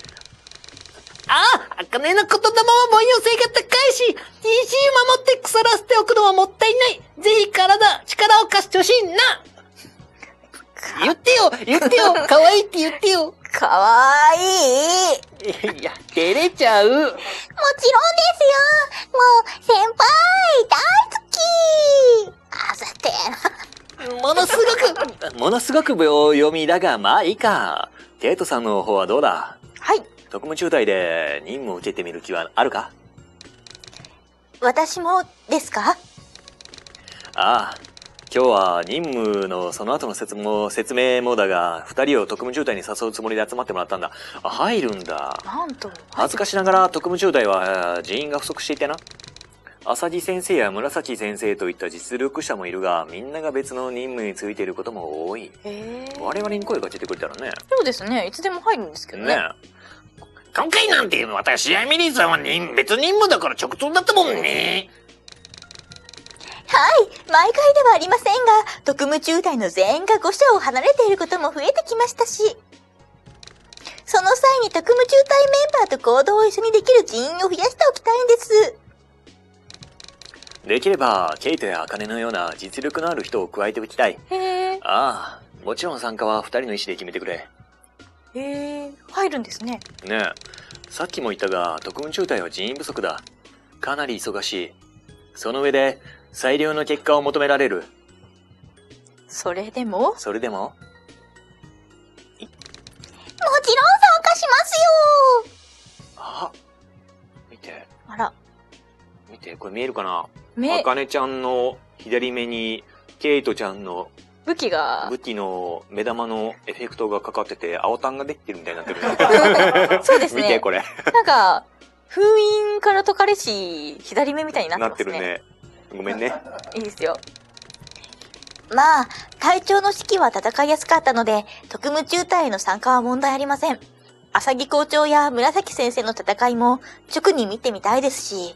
Speaker 3: 茜の言霊は凡庸性が高いし、DC を守って腐らせておくのはもったいない。ぜひ力を貸してほしいな。言ってよ、可愛いって言ってよ。
Speaker 1: かわいい。
Speaker 3: いや、照れちゃう。
Speaker 4: もちろんですよ。もう、先輩、大好き。あざて
Speaker 3: ものすごく
Speaker 2: 秒読みだが、まあいいか。ケイトさんの方はどうだ？
Speaker 1: はい。
Speaker 2: 特務中隊で任務を受けてみる気はあるか？
Speaker 4: 私もですか？
Speaker 2: ああ。今日は任務のその後の説明もだが、二人を特務中隊に誘うつもりで集まってもらったんだ。あ、入るんだ。
Speaker 1: なんと。
Speaker 2: 恥ずかしながら特務中隊は人員が不足していてな。浅木先生や紫先生といった実力者もいるが、みんなが別の任務についていることも多い。我々に声がかけてくれたらね。
Speaker 1: そうですね。いつでも入るんですけどね。
Speaker 3: 今回なんて私やミリーさんは別任務だから直通だったもんね。
Speaker 4: はい、毎回ではありませんが、特務中隊の全員が5社を離れていることも増えてきましたし、その際に特務中隊メンバーと行動を一緒にできる人員を増やしておきたいんです。
Speaker 2: できれば、ケイトやアカネのような実力のある人を加えておきたい。ああ、もちろん参加は2人の意思で決めてくれ。
Speaker 1: 入るんですね。
Speaker 2: ねえ、さっきも言ったが、特務中隊は人員不足だ。かなり忙しい。その上で、最良の結果を求められる。
Speaker 1: それでも
Speaker 2: それでも
Speaker 4: もちろん参加しますよ。
Speaker 2: あ、見て。
Speaker 1: あら。
Speaker 2: 見て、これ見えるかな？あかねちゃんの左目に、ケイトちゃんの
Speaker 1: 武器
Speaker 2: の目玉のエフェクトがかかってて、青タンができてるみたいになってる。
Speaker 1: そうですね。
Speaker 2: 見て、これ。
Speaker 1: なんか、封印から解かれし、左目みたいになってますね。
Speaker 2: なってるね。ごめんね。
Speaker 1: いいですよ。
Speaker 4: まあ、隊長の指揮は戦いやすかったので、特務中隊への参加は問題ありません。浅木校長や紫先生の戦いも直に見てみたいですし。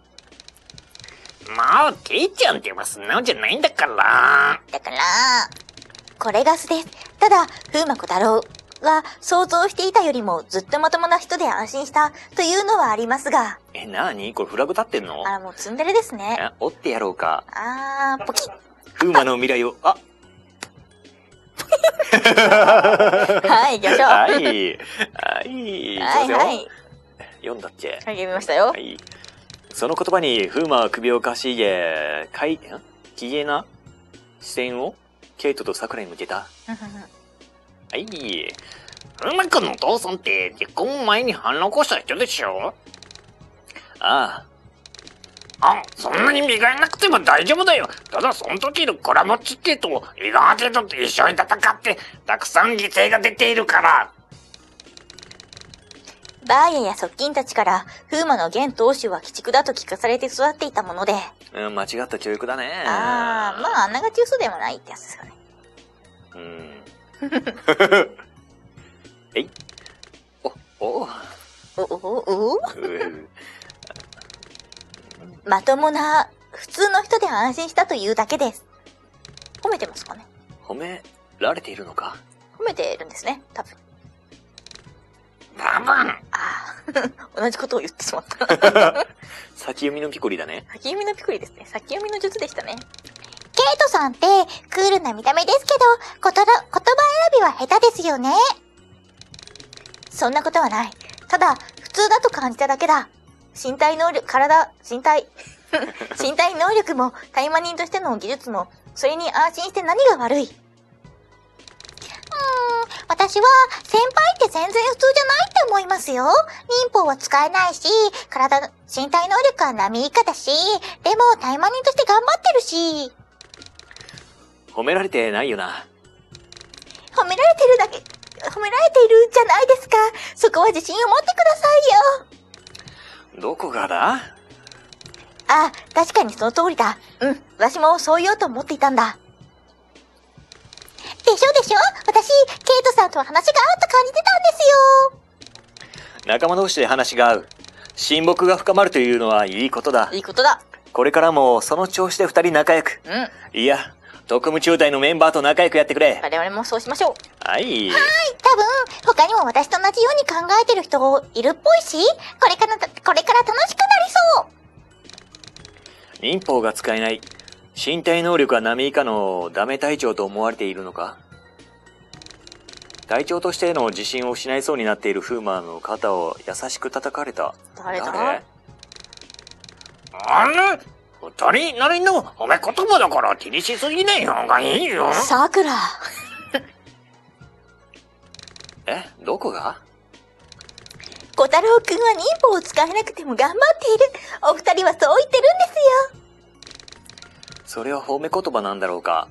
Speaker 3: もう、ケイちゃんってば素直じゃないんだから。
Speaker 4: これが素です。ただ、風魔小太郎が想像していたよりもずっとまともな人で安心したというのはありますが。
Speaker 2: なにこれフラグ立ってんの？
Speaker 4: もうツンデレですね。
Speaker 2: 折ってやろうか。
Speaker 4: ポキッ。
Speaker 2: 風魔の未来を、
Speaker 1: はい、行きましょう。
Speaker 2: はい。
Speaker 1: はい。
Speaker 2: 読んだっけ？
Speaker 1: はい、読みましたよ。
Speaker 2: はい。その言葉に風魔は首をかしげ、 機嫌な視線をケイトと桜に向けた。はい。
Speaker 3: 風磨君のお父さんって結婚前に反応起こした人でしょ？
Speaker 2: あ
Speaker 3: そんなに磨いなくても大丈夫だよ。ただその時のコラモチッケと伊賀ハテと一緒に戦ってたくさん犠牲が出ているから。
Speaker 4: バーヤや側近たちから風磨の現当主は鬼畜だと聞かされて育っていたもので。
Speaker 2: 間違った教育だね。
Speaker 4: まああんなが中枢でもないってやつですかね。
Speaker 2: えい。
Speaker 4: まともな普通の人で安心したというだけです。褒めてますかね？
Speaker 2: 褒められているのか？
Speaker 4: 褒めてるんですね、多分。同じことを言ってしまった。
Speaker 2: 先読みのピコリだね。
Speaker 4: 先読みのピコリですね。先読みの術でしたね。ケイトさんってクールな見た目ですけど、言葉選びは下手ですよね。そんなことはない。ただ、普通だと感じただけだ。身体能力も、大魔人としての技術も、それに安心して何が悪い？私は、先輩って全然普通じゃないって思いますよ。忍法は使えないし、身体能力は波以下だし、でも大魔人として頑張ってるし。
Speaker 2: 褒められてないよな。
Speaker 4: 褒められているじゃないですか。そこは自信を持ってくださいよ。
Speaker 2: どこがだ？
Speaker 4: 確かにその通りだ。私もそう言おうと思っていたんだ。でしょ私、ケイトさんとは話が合うと感じてたんですよ。
Speaker 2: 仲間同士で話が合う。親睦が深まるというのはいいことだ。
Speaker 4: いいことだ。
Speaker 2: これからもその調子で二人仲良く。いや、特務中隊のメンバーと仲良くやってくれ。
Speaker 4: 我々もそうしましょう。
Speaker 2: はい。
Speaker 4: 多分、他にも私と同じように考えてる人いるっぽいし、これから楽しくなりそう。
Speaker 2: 忍法が使えない。身体能力は波以下のダメ隊長と思われているのか？隊長としての自信を失いそうになっているフーマーの肩を優しく叩かれた。
Speaker 4: 誰？
Speaker 3: 二人なりの褒め言葉だから気にしすぎない方がいいよ。
Speaker 4: さくら。
Speaker 2: どこが？
Speaker 4: 小太郎くんは忍法を使えなくても頑張っている。お二人はそう言ってるんですよ。
Speaker 2: それは褒め言葉なんだろうか。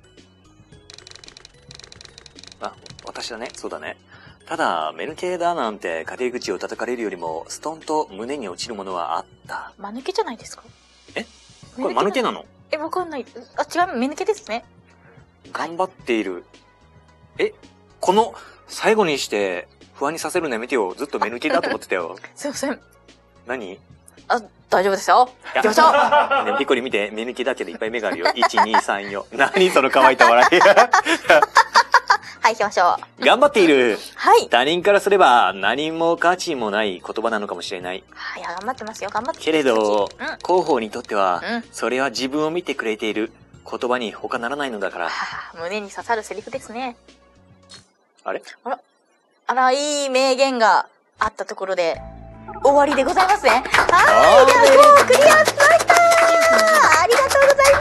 Speaker 2: 私だね。そうだね。ただ、メルケーだなんて家庭口を叩かれるよりも、ストンと胸に落ちるものはあった。
Speaker 4: 間抜けじゃないですか？
Speaker 2: これ間抜けなの？
Speaker 4: わかんない。違う、目抜けですね。
Speaker 2: 頑張っている。この、最後にして、不安にさせるのやめてよ。ずっと目抜けだと思ってたよ。
Speaker 4: すいません。
Speaker 2: 何？
Speaker 4: 大丈夫ですよ。行きましょう。
Speaker 2: ね、ピコリ見て、目抜きだけどいっぱい目があるよ。1、2、3、4。何その乾いた笑い。
Speaker 4: はい、行きましょ
Speaker 2: う。頑張っている。
Speaker 4: はい。
Speaker 2: 他人からすれば、何も価値もない言葉なのかもしれない。
Speaker 4: はい、頑張ってますよ。頑張ってます。
Speaker 2: けれど、広報にとっては、それは自分を見てくれている言葉に他ならないのだから。
Speaker 4: 胸に刺さるセリフですね。
Speaker 2: あれ？
Speaker 4: あら、いい名言があったところで、終わりでございますね。はい、じゃあ、もうクリアしました。ありがとうございます。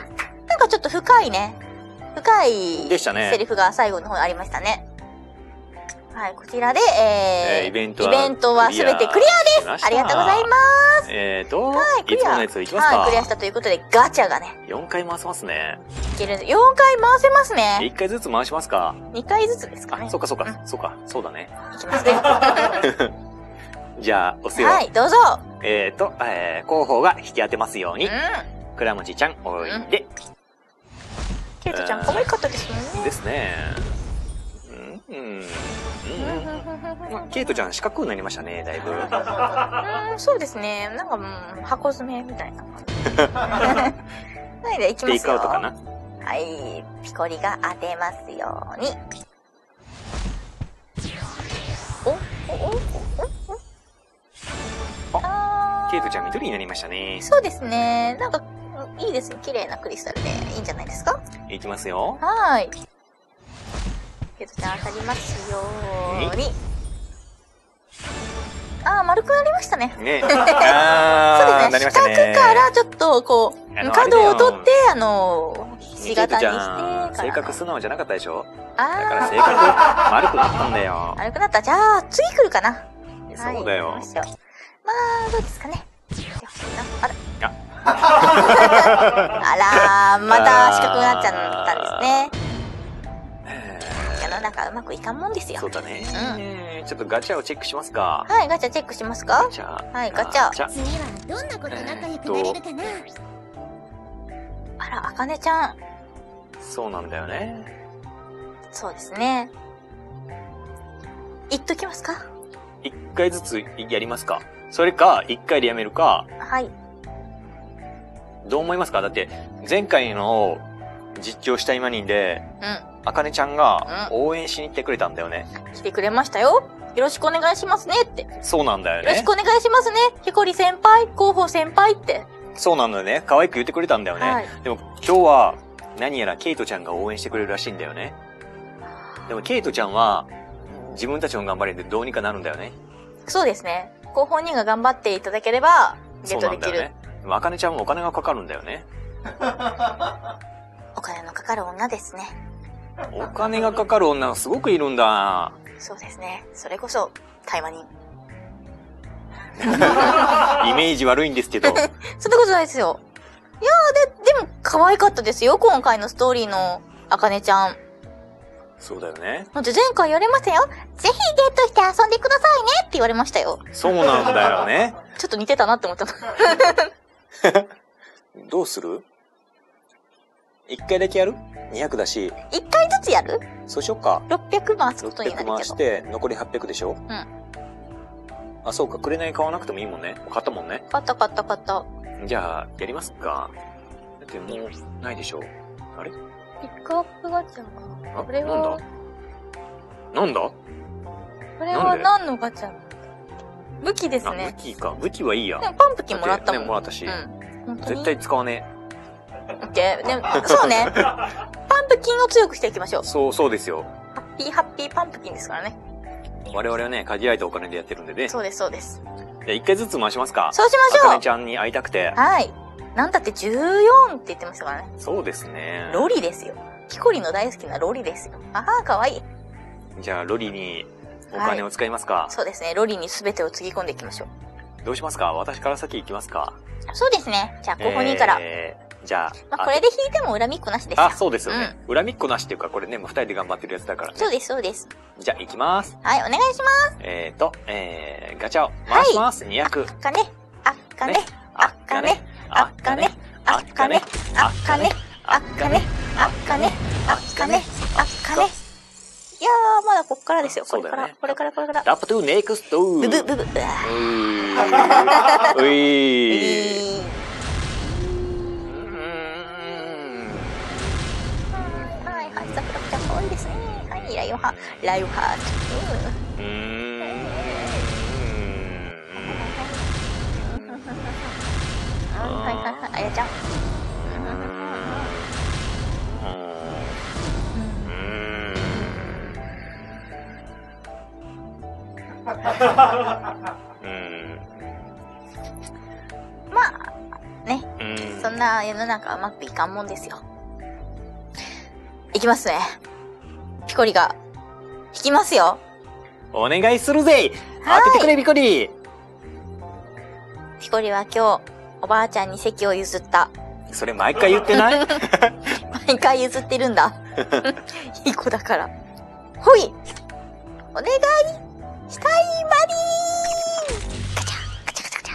Speaker 4: なんかちょっと深い
Speaker 2: でしたね。
Speaker 4: セリフが最後の方にありましたね。はい、こちらで、イベントはすべてクリアです。ありがとうございます。
Speaker 2: はい、いつものやついきますか。
Speaker 4: はい、クリアしたということで、ガチャがね。
Speaker 2: 4回回せますね。
Speaker 4: いけるんで、4回回せますね。
Speaker 2: 1回ずつ回しますか。
Speaker 4: 2回ずつですかね。
Speaker 2: そうか、そうだね。
Speaker 4: いきますね。
Speaker 2: じゃあ、押すよ。
Speaker 4: はい、どうぞ。
Speaker 2: 広報が引き当てますように。倉持ちゃん、おいで。
Speaker 4: ケイトちゃん、可愛かったですよね。
Speaker 2: ですね。ケイトちゃん、四角になりましたね、だいぶ。
Speaker 4: そうですね。なんか箱詰めみたいな。はい、で、いきますよ。
Speaker 2: テイクアウトかな。
Speaker 4: はい、ピコリが当てますように。
Speaker 2: ケイトちゃん、緑になりましたね。
Speaker 4: そうですね。なんか、いいですね。綺麗なクリスタルでいいんじゃないですか？
Speaker 2: いきますよ。
Speaker 4: はい。ケイトちゃん当たりますように。
Speaker 1: 丸くなりましたね。
Speaker 2: ね。
Speaker 1: そうです
Speaker 2: な
Speaker 1: ね。四
Speaker 2: りましたね。
Speaker 1: 角からちょっと、こう、角を取って、ひし形にしてからね。
Speaker 2: 性格素直じゃなかったでしょ？
Speaker 1: あ
Speaker 2: だから性
Speaker 1: ー。
Speaker 2: 格丸くなったんだよ。
Speaker 1: 丸くなった。じゃあ、次来るかな。
Speaker 2: そうだよ。
Speaker 1: はい、行きましょう。まあ、どうですかね。あら。あら、また四角くなっちゃったんですね。世の中うまくいかんもんですよ。
Speaker 2: そうだね。ちょっとガチャをチェックしますか。
Speaker 1: はい、ガチャチェックしますか？
Speaker 2: ガチャ。
Speaker 1: はい、ガチャ。
Speaker 4: 次はどんなこと仲良くなれるかな。
Speaker 1: あら、あかねちゃん。
Speaker 2: そうなんだよね。
Speaker 1: そうですね。言っときますか？
Speaker 2: 一回ずつやりますか。それか、一回でやめるか。
Speaker 1: はい。
Speaker 2: どう思いますか？だって、前回の実況した今にで、あかねちゃんが応援しに行ってくれたんだよね。
Speaker 1: 来てくれましたよ。よろしくお願いしますねって。
Speaker 2: そうなんだよね。
Speaker 1: よろしくお願いしますね。ひこり先輩、広報先輩って。
Speaker 2: そうなんだよね。可愛く言ってくれたんだよね。
Speaker 1: はい、
Speaker 2: でも今日は何やらケイトちゃんが応援してくれるらしいんだよね。でもケイトちゃんは自分たちの頑張りでどうにかなるんだよね。
Speaker 1: そうですね。ご本人が頑張っていただければゲットできる。
Speaker 2: そうなんだよね。でもあかねちゃんもお金がかかるんだよね。
Speaker 1: お金のかかる女ですね。
Speaker 2: お金がかかる女がすごくいるんだ。
Speaker 1: そうですね。それこそ大麻人。
Speaker 2: イメージ悪いんですけど。
Speaker 1: そんなことないですよ。いやー、でも可愛かったですよ。今回のストーリーのあかねちゃん。
Speaker 2: そうだよね。
Speaker 1: だって前回言われましたよ。ぜひゲットして遊んでくださいねって言われましたよ。
Speaker 2: そうなんだよね。
Speaker 1: ちょっと似てたなって思った。
Speaker 2: どうする？一回だけやる？ 200 だし。
Speaker 1: 一回ずつやる？
Speaker 2: そうしよっか。
Speaker 1: 600回すことになるけど。
Speaker 2: 600回して残り800でしょ？
Speaker 1: うん。
Speaker 2: あ、そうか。紅買わなくてもいいもんね。買ったもんね。
Speaker 1: 買った。
Speaker 2: じゃあ、やりますか。だってもう、ないでしょ。あれ？
Speaker 1: ピックアップガチャか。
Speaker 2: あ、
Speaker 1: これは
Speaker 2: なんだ
Speaker 1: これは何のガチャなの？武器ですね。
Speaker 2: 武器か。武器はいいや。
Speaker 1: でもパンプキンもらったもん。
Speaker 2: ね、もらったし。
Speaker 1: 本当に
Speaker 2: 絶対使わね
Speaker 1: オッケー。でも、そうね。パンプキンを強くしていきましょう。
Speaker 2: そうですよ。
Speaker 1: ハッピーパンプキンですからね。
Speaker 2: 我々はね、限られたお金でやってるんでね。
Speaker 1: そうです。
Speaker 2: じゃあ一回ずつ回しますか。
Speaker 1: そうしましょう。
Speaker 2: あかねちゃんに会いたくて。
Speaker 1: はい。なんだって14って言ってましたからね。
Speaker 2: そうですね。
Speaker 1: ロリですよ。キコリの大好きなロリですよ。ああ、かわいい。
Speaker 2: じゃあ、ロリにお金を使いますか。
Speaker 1: そうですね。ロリに全てをつぎ込んでいきましょう。
Speaker 2: どうしますか？私から先行きますか？
Speaker 1: そうですね。じゃあ、ご本人から。
Speaker 2: じゃあ。
Speaker 1: まあ、これで引いても恨みっこなしですよ。
Speaker 2: あ、そうですよね。恨みっこなしっていうか、これね、もう二人で頑張ってるやつだからね。
Speaker 1: そうです。
Speaker 2: じゃあ、行きます。
Speaker 1: はい、お願いします。
Speaker 2: ガチャを回します。200。
Speaker 1: あかね。いやー、まだこっからですよ。これから。
Speaker 2: ラップトゥーネクスト。
Speaker 1: ブブ。
Speaker 2: うい。
Speaker 1: はい、桜ちゃん可愛いですね。はい、ライオハート。はい、あやちゃん。まあ、ね。そんな世の中うまくいかんもんですよ。いきますね。ピコリが、引きますよ。
Speaker 2: お願いするぜ。当ててくれ、ピコリ。
Speaker 1: ピコリは今日、おばあちゃんに席を譲った。
Speaker 2: それ毎回言ってない？
Speaker 1: 毎回譲ってるんだ。いい子だから。ほい！お願いしたいマリーン！ガチャ。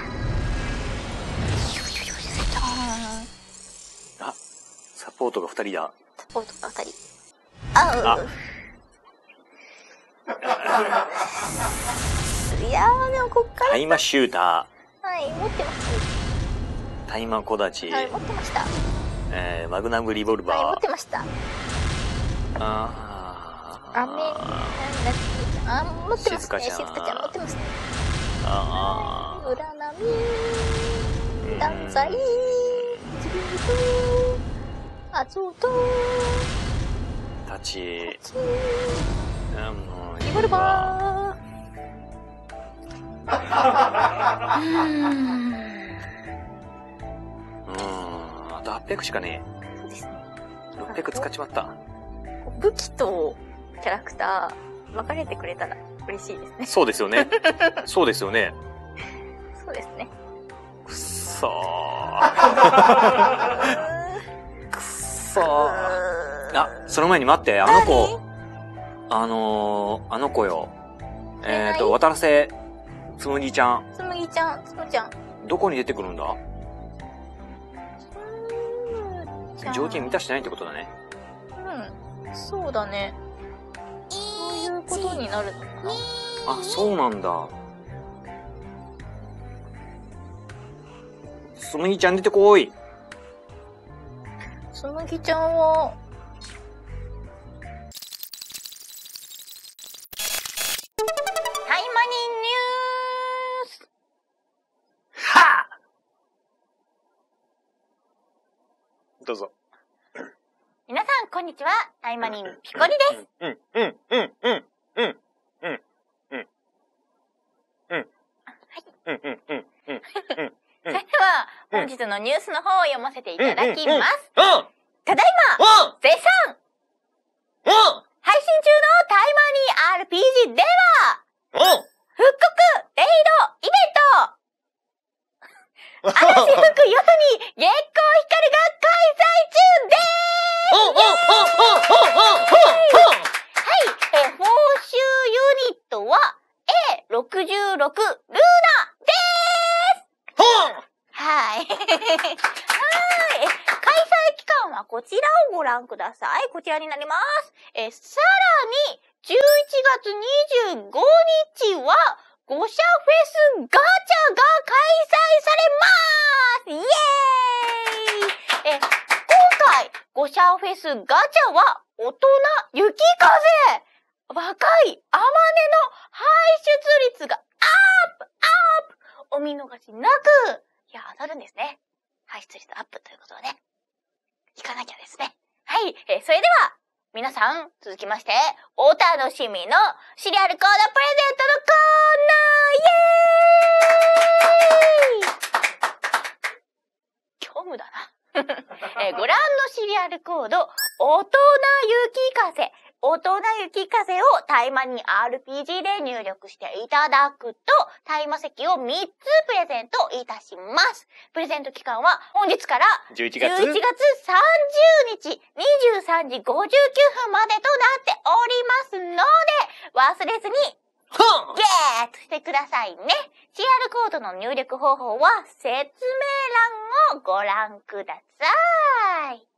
Speaker 2: あ、サポートが2人だ。
Speaker 1: サポートが2人。いやー、でもこっから。
Speaker 2: タイマシュータ
Speaker 1: ー。はい、持ってます。
Speaker 2: タイマ小立ち。
Speaker 1: はい、持ってました。
Speaker 2: マグナムリボルバー。
Speaker 1: はい、持ってました。持ってますね。静香ちゃん持ってますね。占い、断罪、アゾート、
Speaker 2: タチ、
Speaker 1: リボルバ
Speaker 2: あと800しかねえ。
Speaker 1: そうですね。
Speaker 2: 600使っちまった。
Speaker 1: 武器とキャラクター分かれてくれたら嬉しいですね。
Speaker 2: そうですよね。そうですよね。
Speaker 1: そうですね。
Speaker 2: くっそー。くっそー。あ、その前に待って、あの子よ。渡らせ、つむぎちゃん。
Speaker 1: つむぎちゃん、つむちゃん。
Speaker 2: どこに出てくるんだ？条件満たしてないってことだね。
Speaker 1: うん。そうだね。そういうことになるのかな。
Speaker 2: あ、そうなんだ。つむぎちゃん出てこい。
Speaker 1: つむぎちゃんは、タイマニーニュース。
Speaker 2: はぁ！どうぞ。
Speaker 4: 皆さん、こんにちは。タイマニンピコリです。それでは、本日のニュースの方を読ませていただきます。ただいま、絶賛配信中のタイマニー RPG では、復刻レイドイベント嵐吹く夜に月光光が開催中でーす。はい、報酬ユニットは A66 ルーナでーす。はい。はい。開催期間はこちらをご覧ください。こちらになります。さらに、11月25日は、5社フェスガチャが開催されます。イエーイ今回、5社フェスガチャは、大人、雪風若い、あまねの排出率がアップお見逃しなくいや、当たるんですね。排出率アップということはね。引かなきゃですね。はい。それでは、皆さん、続きまして、お楽しみのシリアルコードプレゼントのコーナーイエーイ虚無だな。ご覧のシリアルコード、大人雪風。大人雪風をタイマニ RPG で入力していただくと、タイマ席を3つプレゼントいたします。プレゼント期間は本日から
Speaker 2: 11月
Speaker 4: 30日23時59分までとなっておりますので、忘れずにゲットしてくださいね。CR コードの入力方法は説明欄をご覧ください。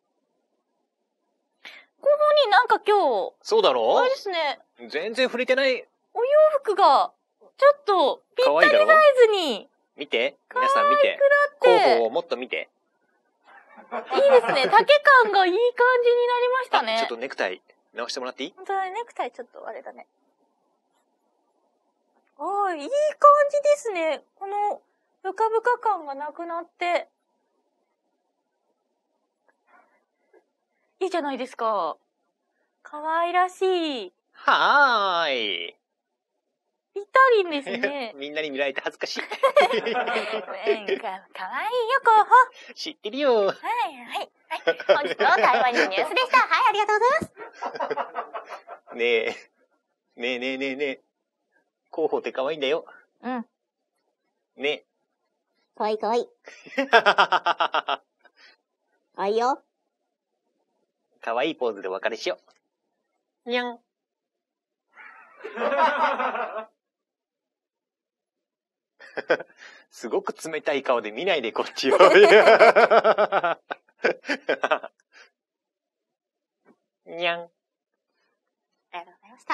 Speaker 4: ここになんか今日、
Speaker 2: そうだろ？
Speaker 4: あれですね。
Speaker 2: 全然触れてない。
Speaker 4: お洋服が、ちょっと、ぴったりサイズに。
Speaker 2: 見て。皆さん見て。候補をもっと見て。
Speaker 4: いいですね。丈感がいい感じになりましたね。
Speaker 2: ちょっとネクタイ直してもらっていい？
Speaker 4: 本当だね。ネクタイちょっとあれだね。ああ、いい感じですね。この、ブカブカ感がなくなって。いいじゃないですか。可愛らしい。
Speaker 2: はーい。
Speaker 4: ぴったりですね。
Speaker 2: みんなに見られて恥ずかしい。
Speaker 4: かわいいよ、候補。
Speaker 2: 知ってるよ。
Speaker 4: はい。本日の台湾ニュースでした。はい、ありがとうございます。
Speaker 2: ねえ。候補って可愛いんだよ。
Speaker 4: うん。
Speaker 2: ね。
Speaker 4: かわいい。かわいいよ。
Speaker 2: 可愛いポーズでお別れしよう。にゃん。すごく冷たい顔で見ないでこっちを。にゃん。
Speaker 4: ありがとうございました。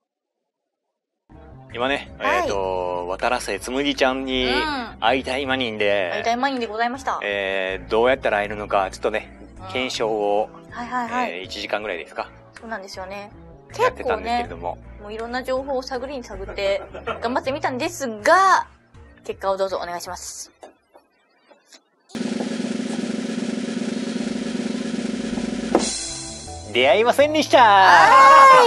Speaker 2: 今ね、渡らせつむぎちゃんに会いたいマニンで、
Speaker 1: 会いたいマニンでございました。
Speaker 2: どうやったら会えるのか、ちょっとね、検証を、
Speaker 1: 1
Speaker 2: 時間ぐらいですか？
Speaker 1: そうなんですよね。
Speaker 2: やってたんですけれども。
Speaker 1: もういろんな情報を探って、頑張ってみたんですが、結果をどうぞお願いします。
Speaker 2: 出会いませんでした。
Speaker 1: は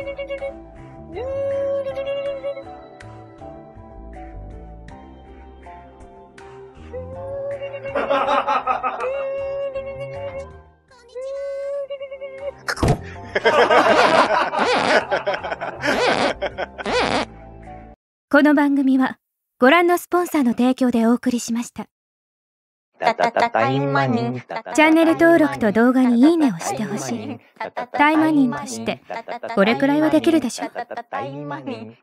Speaker 5: この番組はご覧のスポンサーの提供でお送りしました。チャンネル登録と動画にいいねをしてほしい。タイマニンとしてこれくらいはできるでしょ。